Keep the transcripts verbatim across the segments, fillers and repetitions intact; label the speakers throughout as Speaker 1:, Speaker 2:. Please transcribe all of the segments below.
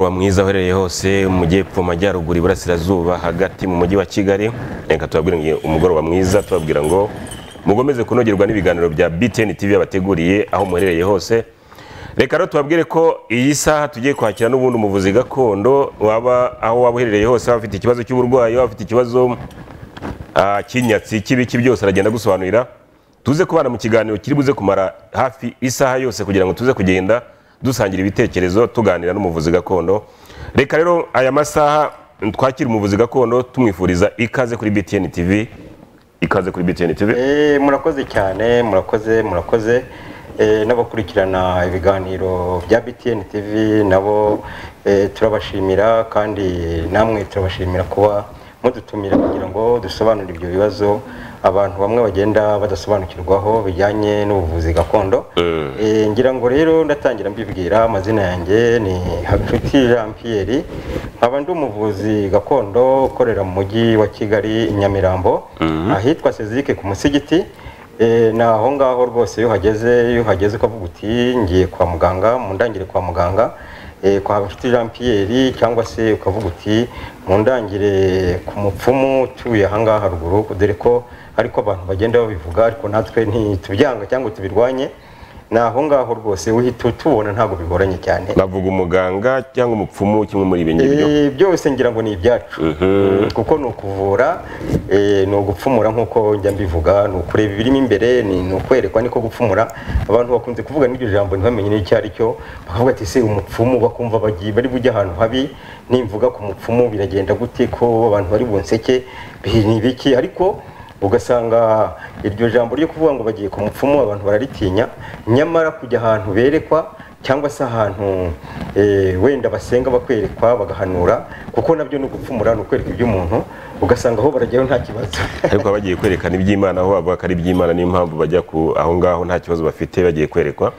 Speaker 1: umugoroba mwiza uherereye hose mu majyepfo majyaruguru iburasirazuba hagati mu mujyi wa Kigali. Reka tubabwire umugoroba mwiza, tubabwira ngo mugomeze kunogerwa n'ibiganiro bya B T N T V yabateguriye aho muherereye hose. Reka rero tubabwire ko iyi saha tugiye kwakira n'ubundi umuvuzi gakondo waba aho waba uherereye hose, waba ufite ikibazo cy'uburwayi, waba ufite ikibazo cy'inyatsi cy'ibiki byose aragenda gusobanurira. Tuze kubana mu kiganiro kiri buze kumara hafi isaha yose kugira ngo tuze kugenda dusangira ibitekerezo tuganira n'umuvuzi gakondo. Reka rero aya masaha twakira umuvuzi gakondo tumwifuriza ikaze kuri B T N T V. Ikaze kuri B T N T V.
Speaker 2: Eh murakoze cyane, murakoze murakoze eh n'abakurikirana ibiganiro bya B T N T V nabo eh, turabashimira kandi namwe turabashimira kuba mudutumira kugira ngo dusobanure ibyo bibazo abantu bamwe bagenda badasobanukirwaho bijyanye n'ubuvuzi gakondo. Mm. E, ngira ngo rero ndatangira mbibwira amazina yanjye ni Habinshuti Jean Pierre, nkaba ndi umuvuzi gakondo ukorera mu mujyi wa Kigali Nyamirambo. Mm. Ahitwa Sezike ku Musigiti. E, na aho ngaho rwose iyo hageze iyo hageze ukavuga uti ngiye kwa muganga, mu ndangire kwa muganga e, kwa Habinshuti Jean Pierre, cyangwa se ukavuga uti mu ndangire ku mupfumu utuye aha ngaha haruguru, dore ko ariko abantu bagenda babivuga ariko natwe ntitubyanga cyangwa tubirwanye. Naho ngaho rwose uhita tubona ntago bigoranye cyane.
Speaker 1: Bavuga umuganga cyangwa umupfumu kimwe muri ibyo
Speaker 2: e, byose ngira ngo ni ibyacu. Uh -huh. Kuko no kuvura e, no gupfumura nkuko njya mbivuga, no kureba ibirimo imbere, ni no kwerekwa niko gupfumura. Abantu bakunze kuvuga n'iryo jambo ntibamenye n'icyo ari cyo, bakavuga ati se umupfumu bakumva bagiye bari bujya ahantu habi, nimvuga ku mupfumu biragenda gute ko abantu bari bunseke ni biki, ariko ugasanga iryo jambo ryo kuvuga ngo bagiye ku mupfumu abantu bararitinya, nyamara kujya ahantu berekwa cyangwa se ahantu e, wenda basenga bakwerekwa bagahanura, kuko nabyo no gupfumura no kwereka iby'umuntu, ugasanga aho barajyayo nta kibazo.
Speaker 1: Ariko bagiye kwerekana iby'Imana aho bavuga ari iby'Imana, niyo mpamvu bajya ku aho ngaho nta kibazo bafite bagiye kwerekwa.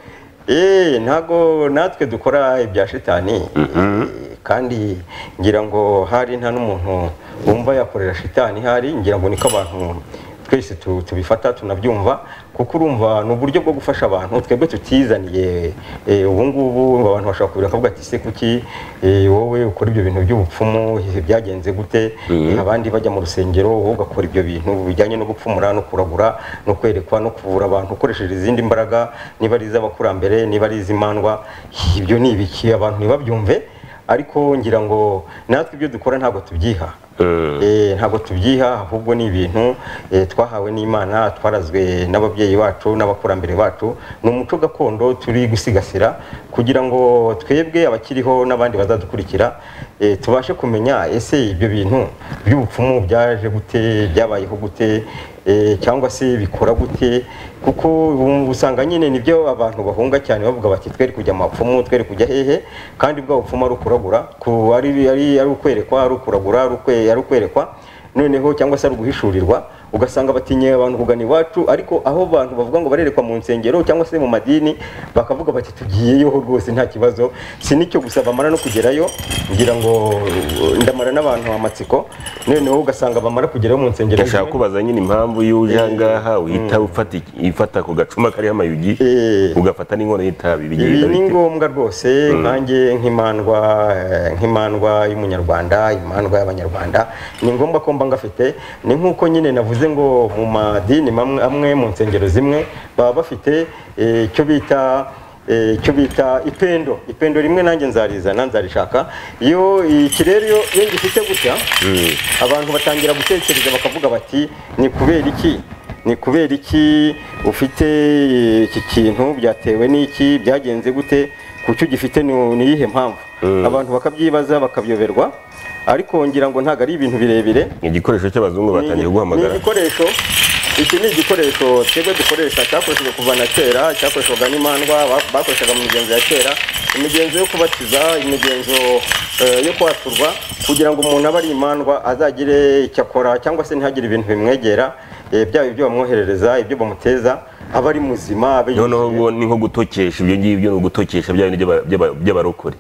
Speaker 2: Eh ntago natwe dukora ibya shitani. Mm -hmm. E, kandi ngira ngo hari nta n'umuntu wumva yakorera shitani, hari ngira ngo niko abantu twese tubifata tunabyumva, kuko urumva n'uburyo bwo gufasha abantu twebwe tutizaniye. E, ubu ngubu abantu bashaka kubira kavuga ati se kuki e, wowe ukora ibyo bintu by'ubupfumu byagenze gute? Mm -hmm. Abandi bajya mu rusengero wowe ugakora ibyo bintu bijyanye no gupfumura no kuragura no kwerekwa no kuvura abantu ukoresheje izindi mbaraga, niba ari iz'abakurambere niba ari iz'imandwa, ibyo ni ibiki abantu ntibabyumve. Ariko ngira ngo natwe ibyo dukora ntago tubyiha. Mm. Eh ntago tubyiha, ahubwo ni ibintu e, twahawe n'Imana, twarazwe n'ababyeyi bacu n'abakurambere bacu, ni umuco gakondo turi gusigasira kugira ngo twebwe abakiriho n'abandi bazadukurikira e, tubashe kumenya ese ibyo bintu by'ubupfumu byaje gute, byabayeho gute, e, cyangwa se bikora gute, kuko usanga nyine nibyo abantu bahunga cyane bavuga bati twere kujya mu bapfumu, twere kujya hehe, kandi bwa bupfumu ari ukuragura, ku ari ari ari ukwerekwa, ari ukuragura, ari ukwe ari ukwerekwa noneho cyangwa se ari uguhishurirwa. Ugasanga batinye abantu kugana iwacu, ariko aho abantu bavuga ngo barerekwa mu nsengero cyangwa se mu madini bakavuga bati tugiyeyo rwose nta kibazo. Si nicyo gusa bamara no kugerayo, ngira ngo ndamara n'abantu amatsiko, noneho ugasanga bamara kugerayo mu nsengero.
Speaker 1: Ndashaka kubaza nyine impamvu y'uje ngaha uhita ufata ifata ku gacuma kari amayugi ugafata n'inkono y'itabi bigiye
Speaker 2: bita. Ni ngombwa rwose nkanjye nk'imandwa nk'imandwa y'umunyarwanda, imandwa y'abanyarwanda, ni ngombwa ko mba ngafite. Ni nkuko nyine navuze ngo mu madini amwe mu nsengero zimwe baba bafite icyo bita icyo bita ipendo ipendo rimwe nanjye nzarizana nzarishaka. Iyo ikirere iyo ngifite gutya, abantu batangira gutekereza bakavuga bati ni kubera iki ni kubera iki ufite iki kintu, byatewe n'iki, byagenze gute, kucyo gifite ni iyihe mpamvu. Abantu bakabyibaza bakabyoberwa, ariko ngira ngo ntago ari ibintu birebire.
Speaker 1: Igikoresho cy'abazungu batangiye guhamagara.
Speaker 2: Ni igikoresho, iki ni igikoresho twebwe dukoresha, cyakoreshejwe kuva na kera, cyakoreshwaga n'imandwa, bakoreshaga mu migenzo ya kera, imigenzo yo kubatiza, imigenzo uh, yo kwaturwa, kugira ngo umuntu abe ari imandwa azagire icyo akora cyangwa se ntihagire ibintu bimwegera, e, byaba ibyo bamwoherereza, ibyo bamuteza, aba ari muzima.
Speaker 1: Noneho ni nko gutokesha, ibyo ngibyo no gutokesha bya bindi by'abarokore.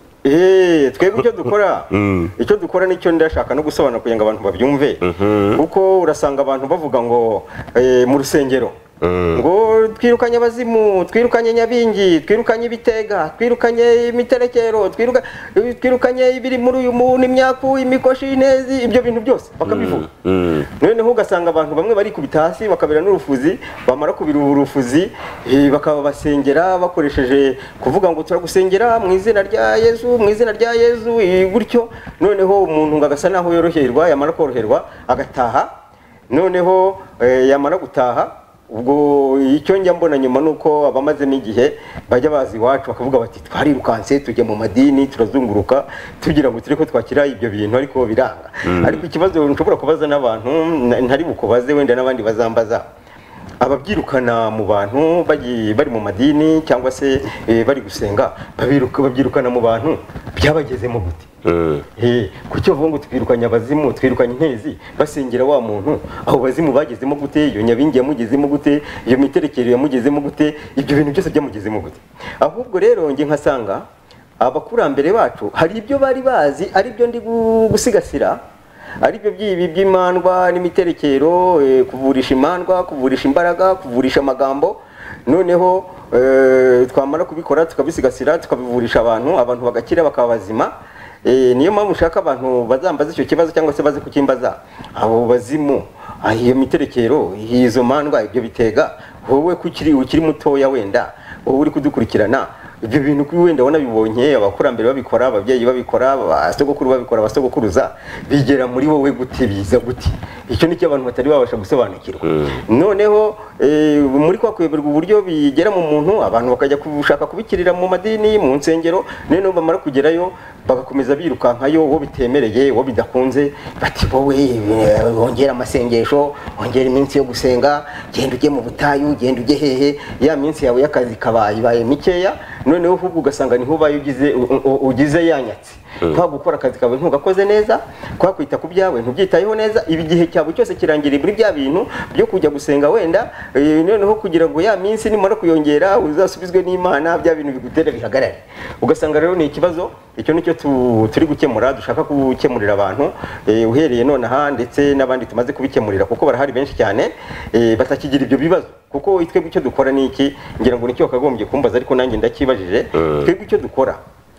Speaker 2: Eh twebwe icyo dukora icyo dukora nicyo ndashaka no gusobanura kugira ngo abantu babyumve. Kuko urasanga abantu bavuga ngo mu rusengero ngo twirukanye abazimu, twirukanye nyabingi, twirukanye ibitega, twirukanye imiterekero, twiruka- twirukanye ibiri muri uyu muntu, imyaku, imikoshi, inezi, ibyo bintu byose bakabivuga. Noneho ugasanga abantu bamwe barikubita hasi bakabira n'urufuzi, bamara kubira urufuzi eh, bakaba basengera bakoresheje kuvuga ngo turagusengera mu izina rya Yesu, mu izina rya Yesu, eh, gutyo. Noneho umuntu ngo agasa naho yoroherwa, yamara koroherwa agataha. Noneho eh, yamara gutaha, ubwo icyo njya mbona nyuma nuko abamazemo igihe bajya bazi iwacu bakavuga bati twarirukanse tujya mu madini turazunguruka tugira ngo tureko twakira ibyo bintu ariko biranga. Ariko ikibazo nshobora kubaza n'abantu na- ntari bukubaze wenda n'abandi bazambaza, ababyirukana mu bantu bagi- bari mu madini cyangwa se eh, bari gusenga, babiruka babyirukana mu bantu byabagezemo gute? Eh, kucyo vuga ngo twirukanye abazimu, twirukanye intezi, basengera wa muntu, abo bazimu bagezemo gute? Iyo nyabingi yamugezemo gute? Iyo miterekero yamugezemo gute? Ibyo bintu byose byamugezemo gute? Ahubwo rero nge nkasanga abakurambere bacu hari ibyo bari bazi ari byo ndi gu- gusigasira, ari byo by'ibi by'imandwa n'imiterekero, eh, kuvurisha imandwa, kuvurisha imbaraga, kuvurisha amagambo. Noneho eh, twamara kubikora tukabisigasira tukabivurisha abantu, abantu bagakira bakaba bazima. Eh, niyo mpamvu ushaka abantu bazambaza icyo kibazo cyangwa se baze kukimbaza, abo bazimu, ah, iyo miterekero, izo mandwa, ibyo bitega, wowe kukiri ukiri mutoya wenda wowe uri kudukurikirana, ibyo bintu kuri wenda wanabibonye abakurambere babikora, ababyeyi babikora, abasogokuru babikora, abasogokuruza, bigera muri wowe gute, biza gute? Icyo nicyo abantu batari babasha gusobanukirwa. Noneho eh, muri kwa kuyoberwa uburyo bigera mu muntu, abantu bakajya gushaka kubikirira mu madini, mu nsengero, noneho bamara kugerayo bagakomeza birukankayo, wo bitemereye, wo bidakunze, bati wowe eh, wongera amasengesho, wongera iminsi yo gusenga, genda ujye mu butayu, genda ujye hehe, ya minsi yawe y'akazi kabaye ibaye mikeya. Noneho ahubwo ugasanga niho ubaye ugize u- u- ugize yanyatse, kwa gukora akazi kawe ntugakoze neza, kwa kwita ku byawe ntubyitayeho neza, ibi gihe cyawe cyose kirangiriye muri bya bintu byo kujya gusenga wenda, eh, noneho kugira ngo ya minsi nimara kuyongera uzasubizwe n'Imana, bya bintu bigutera bihagarare. Ugasanga rero ni ikibazo, icyo nicyo tu- turi gukemura, dushaka gukemurira abantu, eh, uhereye nonaha ndetse n'abandi tumaze kubikemurira, kuko barahari benshi cyane eh, batakigira ibyo bibazo. Kuko twebwe icyo dukora ni iki, ngira ngo nicyo wakagombye kumbaza ariko nanjye ndakibajije. Twebwe icyo dukora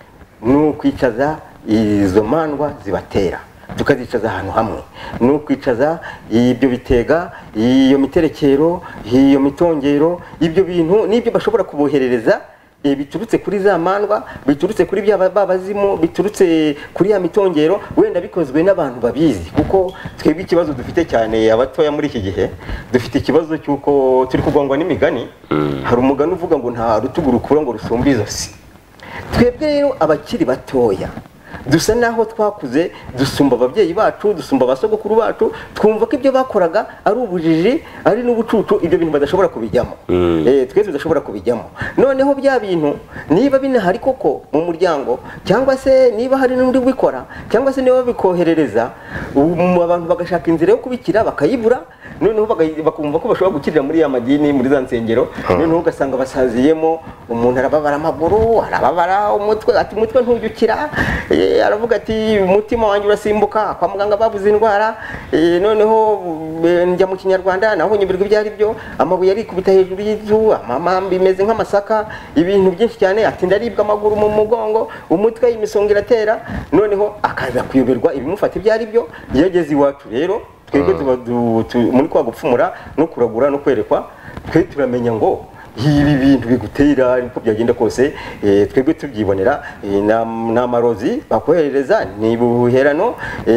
Speaker 2: ni ukwicaza izo mandwa zibatera, tukazicaza ahantu hamwe, ni ukwicaza ibyo bitega, iyo miterekero, iyo mitongero, ibyo bintu n'ibyo bashobora kuboherereza eh, biturutse kuri za mandwa, biturutse kuri bya babazimu, biturutse kuri ya mitongero, wenda bikozwe n'abantu babizi. Kuko twebwe ikibazo dufite cyane abatoya muri iki gihe, dufite ikibazo cy'uko turi kugongwa n'imigani. Hari umugani uvuga ngo nta rutugu rukura ngo rusumbe izosi. Twebwe rero abakiri batoya dusa naho twakuze, dusumba ababyeyi bacu, dusumba abasogokuru bacu, twumva ko ibyo bakoraga ari ubujiji, ari n'ubucucu, ibyo bintu badashobora kubijyamo. Eh, twe tudashobora kubijyamo. Noneho bya bintu niba binahari koko mu muryango, cyangwa se niba hari n'undi ubikora, cyangwa se niba bikoherereza, um, abantu bagashaka inzira yo kubikira bakayibura, noneho bagayi- bakumva ko bashobora gukirira muri ya madini, muri za nsengero. Noneho ugasanga basaziyemo, umuntu arababara amaguru, arababara umutwe, ati umutwe ntujyukira, eh, aravuga ati umutima wanjye urasimbuka, kwa muganga bavuze indwara, eh, noneho eh, njya mu kinyarwanda naho nyibirwa ibyo ari byo, amabuye arikubita hejuru y'inzu, amamambi imeze nk'amasaka, ibintu byinshi cyane, ati ndaribwa amaguru mu mugongo, umutwe imisonga iratera. Noneho akaza kuyoberwa ibimufata ibyo ari byo. Iyo ageze iwacu rero twebwe tuba du- tu- muri kwa gupfumura no kuragura no kwerekwa, twe turamenya ngo ibi bintu bigutera uko byagenda kose, eh, twebwe tubyibonera. eh, na- ni amarozi bakoherereza, ni buherano,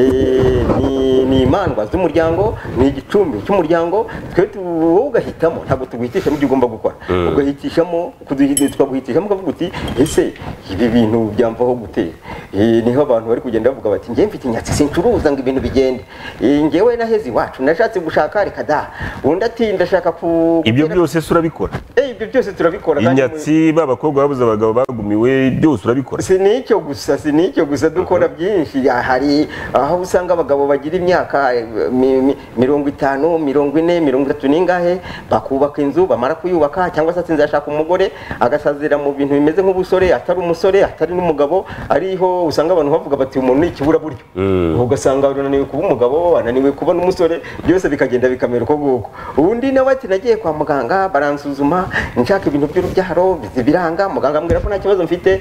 Speaker 2: eh, ni ni imandwa z'umuryango, ni igicumbi cy'umuryango. Twe tu- wowe ugahitamo, ntabwo tuguhitishamo ibyo ugomba gukora, ugahitishamo, kuduhi- tukaguhitishamo ukavuga uti ese ibi bintu byamvaho gute? Eh, niho abantu bari kugenda bavuga bati njye mfite inyatsi sincuruza ngo ibintu bigende, Eh, njyewe naheze iwacu nashatse gushaka reka da, undi ati ndashaka ku
Speaker 1: ibyo byose se urabikora?
Speaker 2: Eh, ibyo byose turabikora
Speaker 1: inyatsi b'abakobwa babuze abagabo bagumiwe byose urabikora.
Speaker 2: Si nicyo gusa si nicyo gusa dukora byinshi. Hari aho usanga abagabo bagira imyaka mirongo itanu mirongo ine mirongo itatu n'ingahe bakubaka inzu bamara kuyubaka cyangwa se atsinze ashaka umugore agasazira mu bintu bimeze nk'ubusore atari umusore atari n'umugabo ariho usanga abantu bavuga bati umuntu ni ikibura buryo ugasanga unaniwe kuba umugabo ananiwe kuba n'umusore byose bikagenda bikamera uko guko. Undi nawe ati nagiye kwa muganga baransuzuma nshaka ibintu by'urubyaro biranga muganga ambwira ko nta kibazo mfite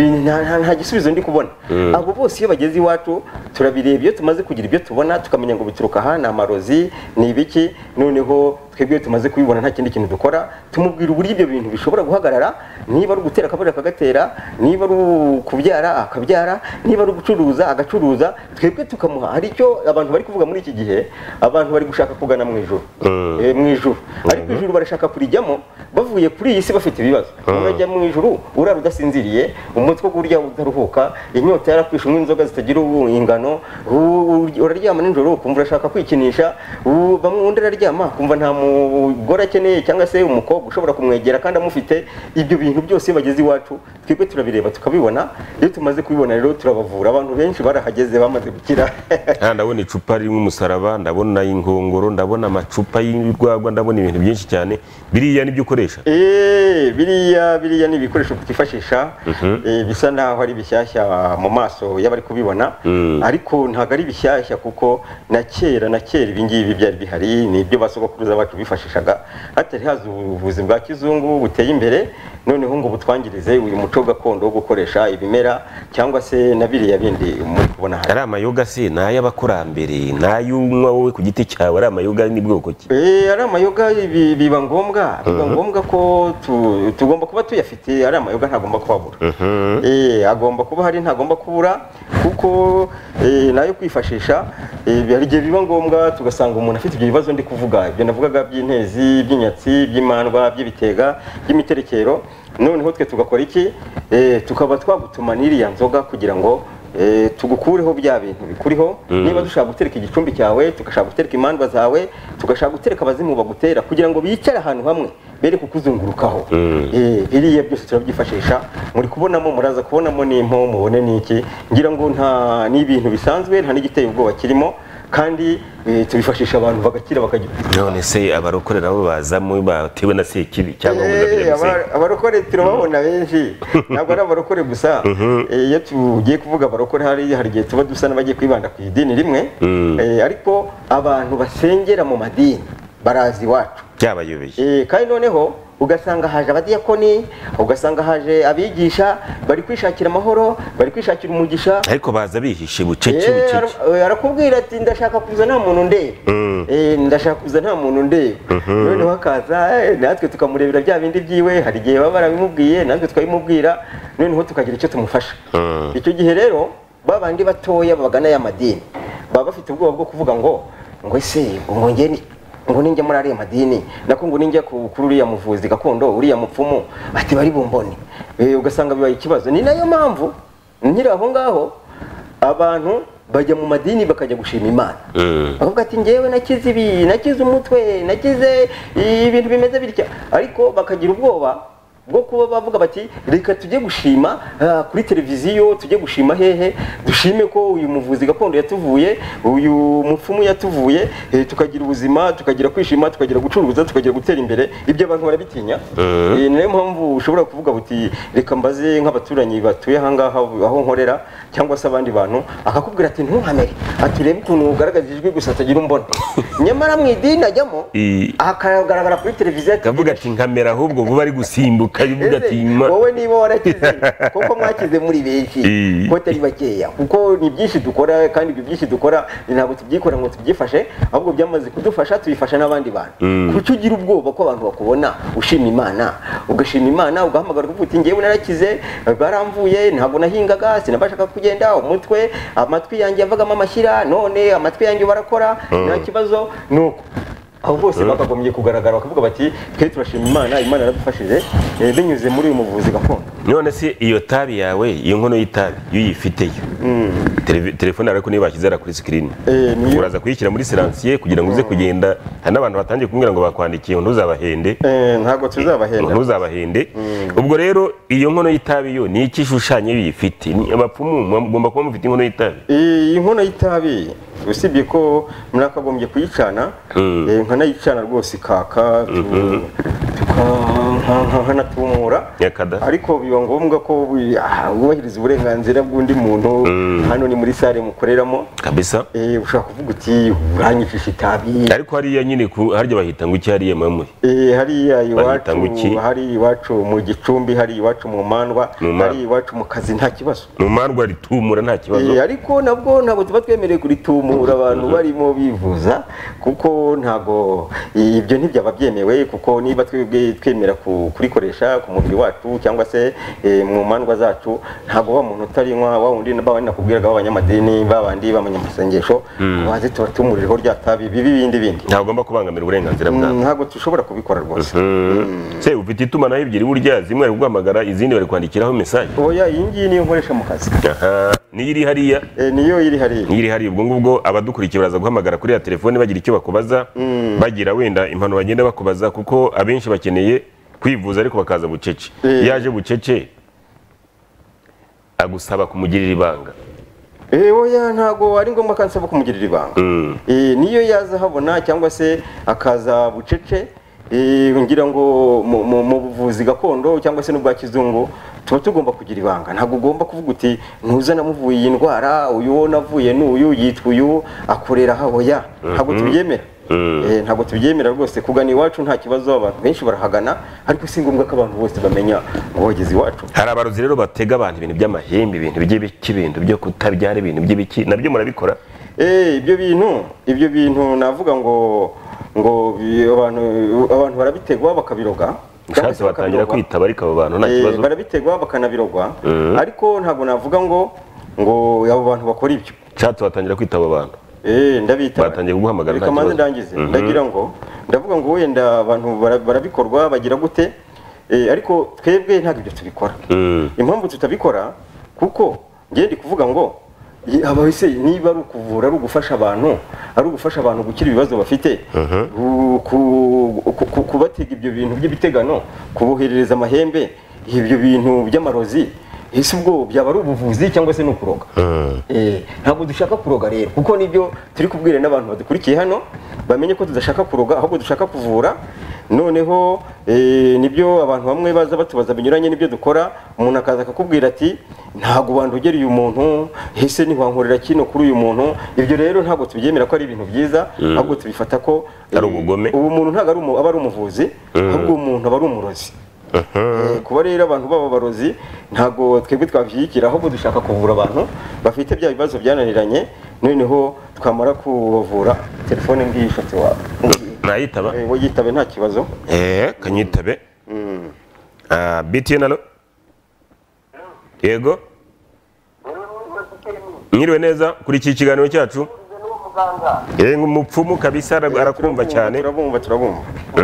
Speaker 2: nta gisubizo ndi kubona. Abo bose iyo bageze iwacu turabireba iyo tumaze kugira ibyo tubona tukamenya ngo bituruka aha ni amarozi ni ibiki noneho twebwe tumaze kubibona nta kindi kintu dukora tumubwira uburyo ibyo bintu bishobora guhagarara niba ari ugutera akabariro akagatera niba ari ukubyara akabyara niba ari ugucuruza agacuruza twebwe tukamuha. Hari icyo abantu bari kuvuga muri iki gihe abantu bari gushaka kugana mu ijuru mu ijuru ariko ijuru barashaka kurijyamo bavuye kuri iyi si bafite ibibazo. Urajya mu ijuru urara udasinziriye umutwe urya udaruhuka inyota yarakwishe nk'inzoga zitagira ingano uraryama nijoro ukumva urashaka kwikinisha bamwe undi araryama kumva nta umugore akeneye cyangwa se umukobwa ushobora kumwegera kandi amufite. Ibyo bintu byose bageze iwacu twebwe turabireba tukabibona. Iyo tumaze kubibona rero turabavura. Abantu benshi barahageze bamaze gukira.
Speaker 1: Ndabona icupa ririmo umusaraba ndabona inkongoro ndabona amacupa y'urwagwa ndabona ibintu byinshi cyane. Biriya nibyo ukoresha?
Speaker 2: Eh biriya biriya ni ibikoresho twifashisha bisa naho ari bishyashya mu maso y'abari kubibona ariko ntago ari bishyashya kuko na kera na kera ibingibi byari bihari ni ibyo basogokuruza bacu bifashishaga hatari haza ubuvuzi bwa kizungu buteye imbere noneho ngo butwangirize uyu muco gakondo wo gukoresha ibimera cyangwa se na biriya bindi muri kubona
Speaker 1: hari. Ari amayoga se na y'abakurambere na y'umwa wowe ku giti cyawe ari amayoga ni bwoko ki?
Speaker 2: Eh ari amayoga biba ngombwa biba ngombwa ko tugomba kuba tuyafite. Ari amayoga ntagomba kubabura eh agomba kuba hari ntagomba kubura kuko nayo kwifashisha hari igihe biba ngombwa tugasanga umuntu afite ibyo bibazo ndi kuvuga ibyo navugaga by'intezi by'inyatsi by'imandwa by'ibitega by'imiterekero noneho twe tugakora iki tukaba twagutuma n'iriya nzoga kugira ngo tugukureho bya bintu bikuriho. Niba dushaka gutereka igicumbi cyawe tugashaka gutereka imandwa zawe tugashaka gutereka abazimu bagutera kugira ngo bicare ahantu hamwe bere kukuzungurukaho. Eh biriya byose turabyifashisha muri kubonamo muraza kubonamo n'impo mubone n'iki ngira ngo nta n'ibintu bisanzwe nta n'igiteye ubwoba kirimo kandi tubifashisha abantu bagakira bakagira.
Speaker 1: None se abarokore nabo bazamo batewe na sekibi cyangwa
Speaker 2: abarokore turababona benshi ntabwo ari abarokore gusa. Iyo tugiye kuvuga abarokore hari hari igihe tuba dusa n'abagiye kwibanda ku idini rimwe ariko abantu basengera mu madini barazi iwacu
Speaker 1: byabayobeye
Speaker 2: kandi noneho ugasanga haje abadiyakoni ugasanga haje abigisha bari kwishakira amahoro bari kwishakira umugisha
Speaker 1: ariko baza bihishe bucece bucece.
Speaker 2: Arakubwira ati ndashaka kuza nta muntu ndeba eh ndashaka kuza nta muntu ndeba noneho hakaza natwe tukamurebera bya bindi byiwe. Hari igihe baba barabimubwiye natwe twabimubwira noneho tukagira icyo tumufasha. Icyo gihe rero babandi batoya babagana ya madini baba bafite ubwoba bwo kuvuga ngo ngo ese ngo ngeni ngo ninjya muri ariya madini nako ngo ninjya kuri uriya muvuzi gakondo uriya mupfumu ati bari bumbone ugasanga bibaye ikibazo. Ni nayo mpamvu nkiri aho ngaho abantu bajya mu madini bakajya gushima Imana bavuga ati ngewe nakize ibi nakize umutwe nakize ibintu bimeze bitya ariko bakagira ubwoba bwo kuba bavuga bati reka tujye gushima kuri televiziyo tujye gushima hehe dushime ko uyu muvuzi gakondo yatuvuye uyu mupfumu yatuvuye tukagira ubuzima tukagira kwishima tukagira gucuruza tukagira gutera imbere. Ibyo abantu barabitinya ni nayo mpamvu ushobora kuvuga buti reka mbaze nk'abaturanyi batuye ahangaha aho nkorera cyangwa se abandi bantu akakubwira ati ntuhamere aturebe ukuntu ugaragaza ijwi gusa atagira umbone nyamara mu idini ajyamo akagaragara kuri televiziyo
Speaker 1: akavuga ati nkamera ahubwo vuba ari gusimbuka
Speaker 2: wowe niba warakize kuko mwakize muri benshi ko tari bakeya kuko ni byinshi dukora kandi ibyo byinshi dukora ntabwo tubyikora ngo tubyifashe ahubwo byamaze kudufasha tubifasha n'abandi bantu. Kuko ugira ubwoba ko abantu bakubona ushima Imana ugashima Imana ugahamagara uvuga uti ngewe narakize baramvuye ntabwo nahingaga sinabashaka kugenda umutwe amatwi yanjye yavagamo amashyira none amatwi yanjye barakora nta kibazo nuko abo bose bakagombye kugaragara bakavuga bati twe turashima Imana, Imana yaradufashije eh, binyuze muri uyu muvuzi gakondo.
Speaker 1: None se iyo tabi yawe, iyo nkono y'itabi iyo uyifiteyo telefone ariko niba bakizera kuri screen
Speaker 2: Eh,
Speaker 1: uraza kuyishyira muri silencieux kugira ngo uze kugenda, hari n'abantu batangiye kumbwira ngo bakwandikiye ntuzabahende.
Speaker 2: Eh, ntabwo tuzabahenda.
Speaker 1: Ntuzabahende. Ubwo rero iyo nkono y'itabi yo ni iki ishushanya biyifite? Ni abapfumu mugomba kuba mufite inkono y'itabi.
Speaker 2: Iyi nkono y'itabi usibye ko murakagombye kuyicana, eh, nkanayicana rwose kaka tukanatumura, ariko biba ngombwa ko wubahiriza uburenganzira bw'undi muntu. Hano ni muri sale mukoreramo
Speaker 1: kabisa,
Speaker 2: eh, ushaka kuvuga uti uranyicisha itabi,
Speaker 1: ariko hariya nyine harya bahita ngo iki hariya mamuri,
Speaker 2: eh, hariya iwacu, hari iwacu mu Gicumbi, hari iwacu mu Mandwa, hari iwacu mu kazi nta kibazo.
Speaker 1: Mu Mandwa ritumura nta kibazo,
Speaker 2: eh, ariko nabwo ntabwo tuba twemereye kuritumura abantu barimo bivuza, kuko ntago ibyo ntibyaba byemewe, kuko niba twebwe twemera kurikoresha ku mubiri wacu cyangwa se eh, mu mandwa zacu, ntago wa muntu utarinywa wa wundi n'abandi nakubwiraga b'abanyamadini babandi b'amanyamasengesho baze tubatumuriraho rya tabi bibi bindi bindi,
Speaker 1: ntagomba kubangamira uburenganzira bwabo.
Speaker 2: Ntago tushobora kubikora rwose.
Speaker 1: Se ufite itumanaho ebyiri burya, zimwe ari guhamagara izindi bari kwandikiraho message.
Speaker 2: Oya, iyi ngiyi niyo nkoresha mu kazi.
Speaker 1: Aha, niyo iri hariya.
Speaker 2: Eh, niyo iri hariya.
Speaker 1: Niyo iri hariya. Ubwo ngubwo abadukurikiye baraza guhamagara kuri ya telefone bagira icyo bakubaza, bagira wenda impano bagenda bakubaza, kuko abenshi bakeneye kwivuza ariko bakaza bucece. Yaje bucece agusaba kumugirira ibanga.
Speaker 2: Eh, oya, ntago ari ngombwa kansaba kumugirira ibanga. Eh, niyo yaza habona cyangwa se akaza bucece, eh, ngira ngo mu buvuzi gakondo cyangwa se n'ubwa kizungu tuba tugomba kugira ibanga. Ntabwo ugomba kuvuga uti ntuza namuvuye iyi ndwara, uyu navuye n'uyu yitwa uyu akorera aho. Ya ntabwo tubyemera. Eh, ntabwo tubyemera rwose. Kugana iwacu nta kibazo, abantu benshi barahagana, ariko si ngombwa ko abantu bose bamenya ngo wageze iwacu.
Speaker 1: Hari abarozi rero batega abantu ibintu by'amahembe, ibintu by'ibiki, ibintu byo kutabyara, ibintu by'ibiki, nabyo murabikora?
Speaker 2: Eh, ibyo bintu ibyo bintu navuga ngo ngo abantu abantu barabitegwa bakabiroga,
Speaker 1: cyangwa batangira kwitaba ariko abo bantu nta kibazo,
Speaker 2: barabitegwa bakanabirogwa, ariko ntabwo navuga ngo ngo abo bantu bakora ibyo.
Speaker 1: Cyatse batangira kwitaba abantu.
Speaker 2: Eh, ndabita
Speaker 1: batangiye guhamagara
Speaker 2: nta kibazo. Ndangize ndagira ngo ndavuga ngo wenda abantu barabikorwa bagira gute, eh, ariko twebwe ntabwo ibyo tubikora. Impamvu tutabikora kuko ngiye ndi kuvuga ngo abahise niba ari ukuvura, ari ugufasha abantu, ari ugufasha abantu gukira ibibazo bafite, kubatega ibyo bintu by'ibitegano, kuboherereza amahembe, ibyo bintu by'amarozi, ese ubwo byaba ari ubuvuzi cyangwa se n'ukuroga? Eh, ntabwo dushaka kuroga rero, kuko nibyo turi kubwira n'abantu badukurikiye hano bamenye ko tudashaka kuroga, ahubwo dushaka kuvura. Noneho eh, nibyo abantu bamwe baza batubaza binyuranye nibyo dukora, umuntu akaza akakubwira ati ntago bandogera uyu muntu, ese ntiwankorera kino kuri uyu muntu. Ibyo rero ntago tubyemera ko ari ibintu byiza, ahubwo tubifata ko
Speaker 1: ari ubugome.
Speaker 2: Ubu muntu ntago ari aba ari umuvuzi, ahubwo umuntu aba ari umurozi. Kuba rero abantu baba barozi ntago twebwe twavyikira, ahubwo dushaka kuvura abantu bafite bya bibazo byananiranye. Noneho twamara kubavura, telefone ngiyi ifate wa
Speaker 1: nayitaba,
Speaker 2: eh, wo yitabe nta kibazo.
Speaker 1: Eh, kanyitabe. Mm. Ah, B T N alo. Yego. Nyiriwe neza kuri iki kiganiro cyacu. Eh, umupfumu kabisa arakumva cyane.
Speaker 2: Turabumva turabumva.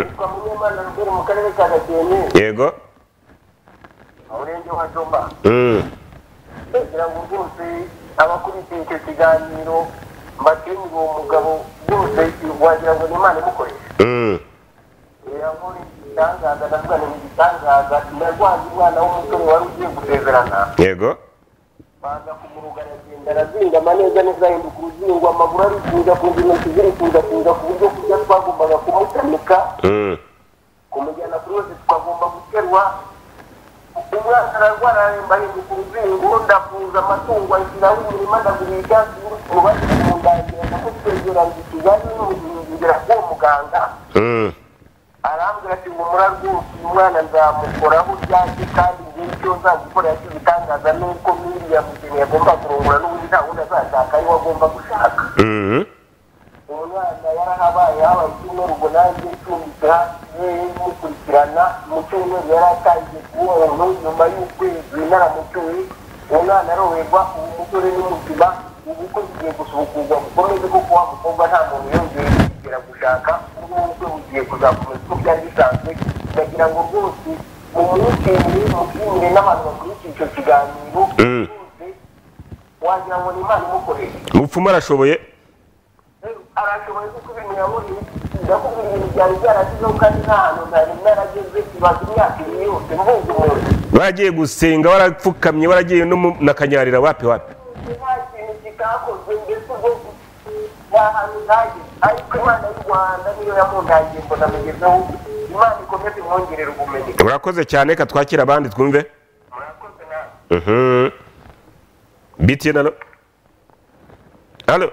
Speaker 1: Yego.
Speaker 3: Aurenge wa Jomba.
Speaker 1: Mm.
Speaker 3: Kugira ngo bose abakurikiye icyo kiganiro mbatenye uwo mugabo bose wagira ngo n'Imana imukoresha.
Speaker 1: Mm.
Speaker 3: Yamuri itangaza ndavuga ni itangaza, ndagwaza umwana w'umusore wari ugiye gusezerana.
Speaker 1: Yego.
Speaker 3: Baza kumuruga agenda arazinga amaneza neza hinduka uruzingo, amaguru ari kuza kuza intoki ziri kuza kuza ku buryo kurya twagombaga kumutamika.
Speaker 1: Mm.
Speaker 3: Kumujyana kuri wese twagomba guterwa. Umwana ararwara aremba hinduka uruzingo, ndafuza amatungo ashyiraho imirima ndagura ibyatsi urubazi mu ndangira ndamutegera ngo Kigali n'umuzingira k'uwo muganga.
Speaker 1: Mm.
Speaker 3: Arambwira ati ngo murarwose umwana nzamukoraho byaki, kandi ngiye icyo nzagukorera cy'ibitangaza nuko Miriya Mugeni yagomba kurongora n'ubundi nta wundi azashaka ari we agomba gushaka.
Speaker 1: Mm.
Speaker 3: Umwana yarahabaye habaye icyumweru ubwo nanjye ncumbitse hasi mukurikirana, mu cyumweru yari atangiye kuba umuntu nyuma y'ukwezi naramucyuye. Umwana aroherwa, ubu umusore ni muzima, ubu ko tugiye gusubukurwa gukomeze kuko wa mukobwa nta muntu yongeye kugera gushaka. Ubu bigiye kuzakomeza uko byari bisanzwe ndagira ngo rwose mu minsi mubwire n'abantu bakurikiye icyo kiganiro wagira ngo ni Imana imukoreye
Speaker 1: Mupfumu arashoboye
Speaker 3: arashoboye kuko ibintu yabonye ndakubwira ibintu byari byaragizeho kandi nta hantu ntari narageze ibaza imyaka ibiri yose mvuze umuntu
Speaker 1: waragiye gusenga warapfukamye waragiye no na Kanyarira wapi wapi
Speaker 3: nta kintu kitakozwe mbese ubwo nta hantu ntagize ariko Imana y'u Rwanda niyo yamundagiye mbona mugezeho Imana ikomeze imwongerera ubumenyi
Speaker 1: urakoze cyane ka twakira abandi twumve
Speaker 3: murakoze nawe
Speaker 1: mhm B T N alo alo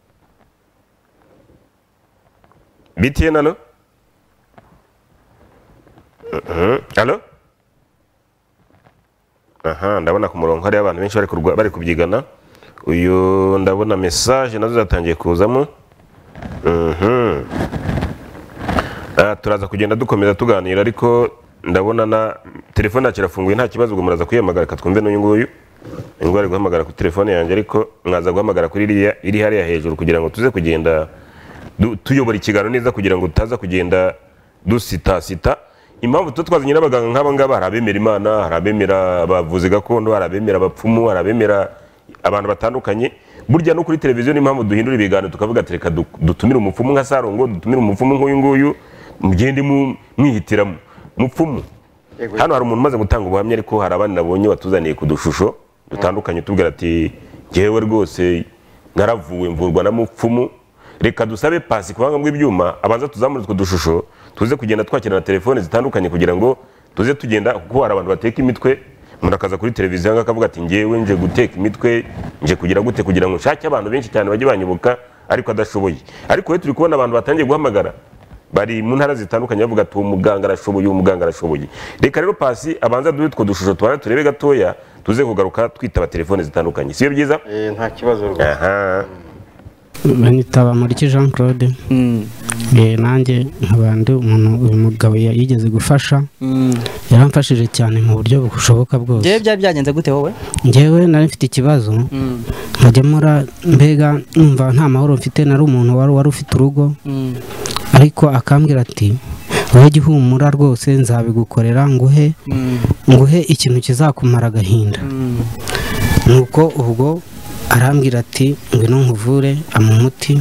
Speaker 1: B T N alo mhm alo aha ndabona ku murongo hari abantu benshi bari kurwa bari kubyigana uyu ndabona message nazo zatangiye kuzamo mhm ah turaza kugenda dukomeza tuganira ariko ndabona na telefone yacu irafunguye nta kibazo gumuraza kwiyamagara katwumve n'uyu nguyu ingwari guhamagara ku telefone yanjye ariko mwaza guhamagara kuri iriya iri hariya hejuru kugira ngo tuze kugenda tuyobora ikiganiro neza kugira ngo tutaza kugenda dusita sita impamvu tu twazanye n'abaganga nk'aba ngaba harabemera Imana harabemera abavuzi gakondo harabemera abapfumu harabemera abantu batandukanye burya no kuri televiziyo n'impamvu duhindura ibiganiro tukavuga tereka dutumira umupfumu nka Sarongo dutumira umupfumu nk'uyu nguyu mugende mwihitiramo mupfumu hano hari umuntu umaze gutanga ubuhamya ariko hari abandi nabonye batuzaniye ku dushusho dutandukanye tubwira ati ngewe rwose naravuwe mvurwa na mupfumu reka dusabe pasi kubanga bw'ibyuma abanza tuzamura utwo dushusho tuze kugenda twakira na telefone zitandukanye kugira ngo tuze tugenda kuko hari abantu bateka imitwe umuntu akaza kuri televiziyo akavuga ati ngewe nje guteka imitwe nje kugira gute kugira ngo nshake abantu benshi cyane bajye banyibuka ariko adashoboye ariko we turi kubona abantu batangiye guhamagara bari mu ntara zitandukanye bavuga ati umuganga arashoboye umuganga arashoboye reka rero pasi abanza duhe utwo dushusho tubana turebe gatoya tuze kugaruka twitaba telefone zitandukanye siyo byiza
Speaker 2: eh nta kibazo rwose
Speaker 1: aha
Speaker 4: banitaba muri Jean Claude eh nanjye nkabandi umuntu uyu mugabo yigeze gufasha yaramfashije cyane mu buryo bushoboka bwose
Speaker 5: je bya byagenze gute wowe
Speaker 4: ngewe nari mfite ikibazo nkajyamura mbega numva nta mahoro mfite nari umuntu wari wari ufite urugo ariko akambwira ati wowe gihumura rwose nzabigukorera nguhe nguhe ikintu kizakumara agahinda nuko ubwo arambwira ati ngwino nkuvure amumuti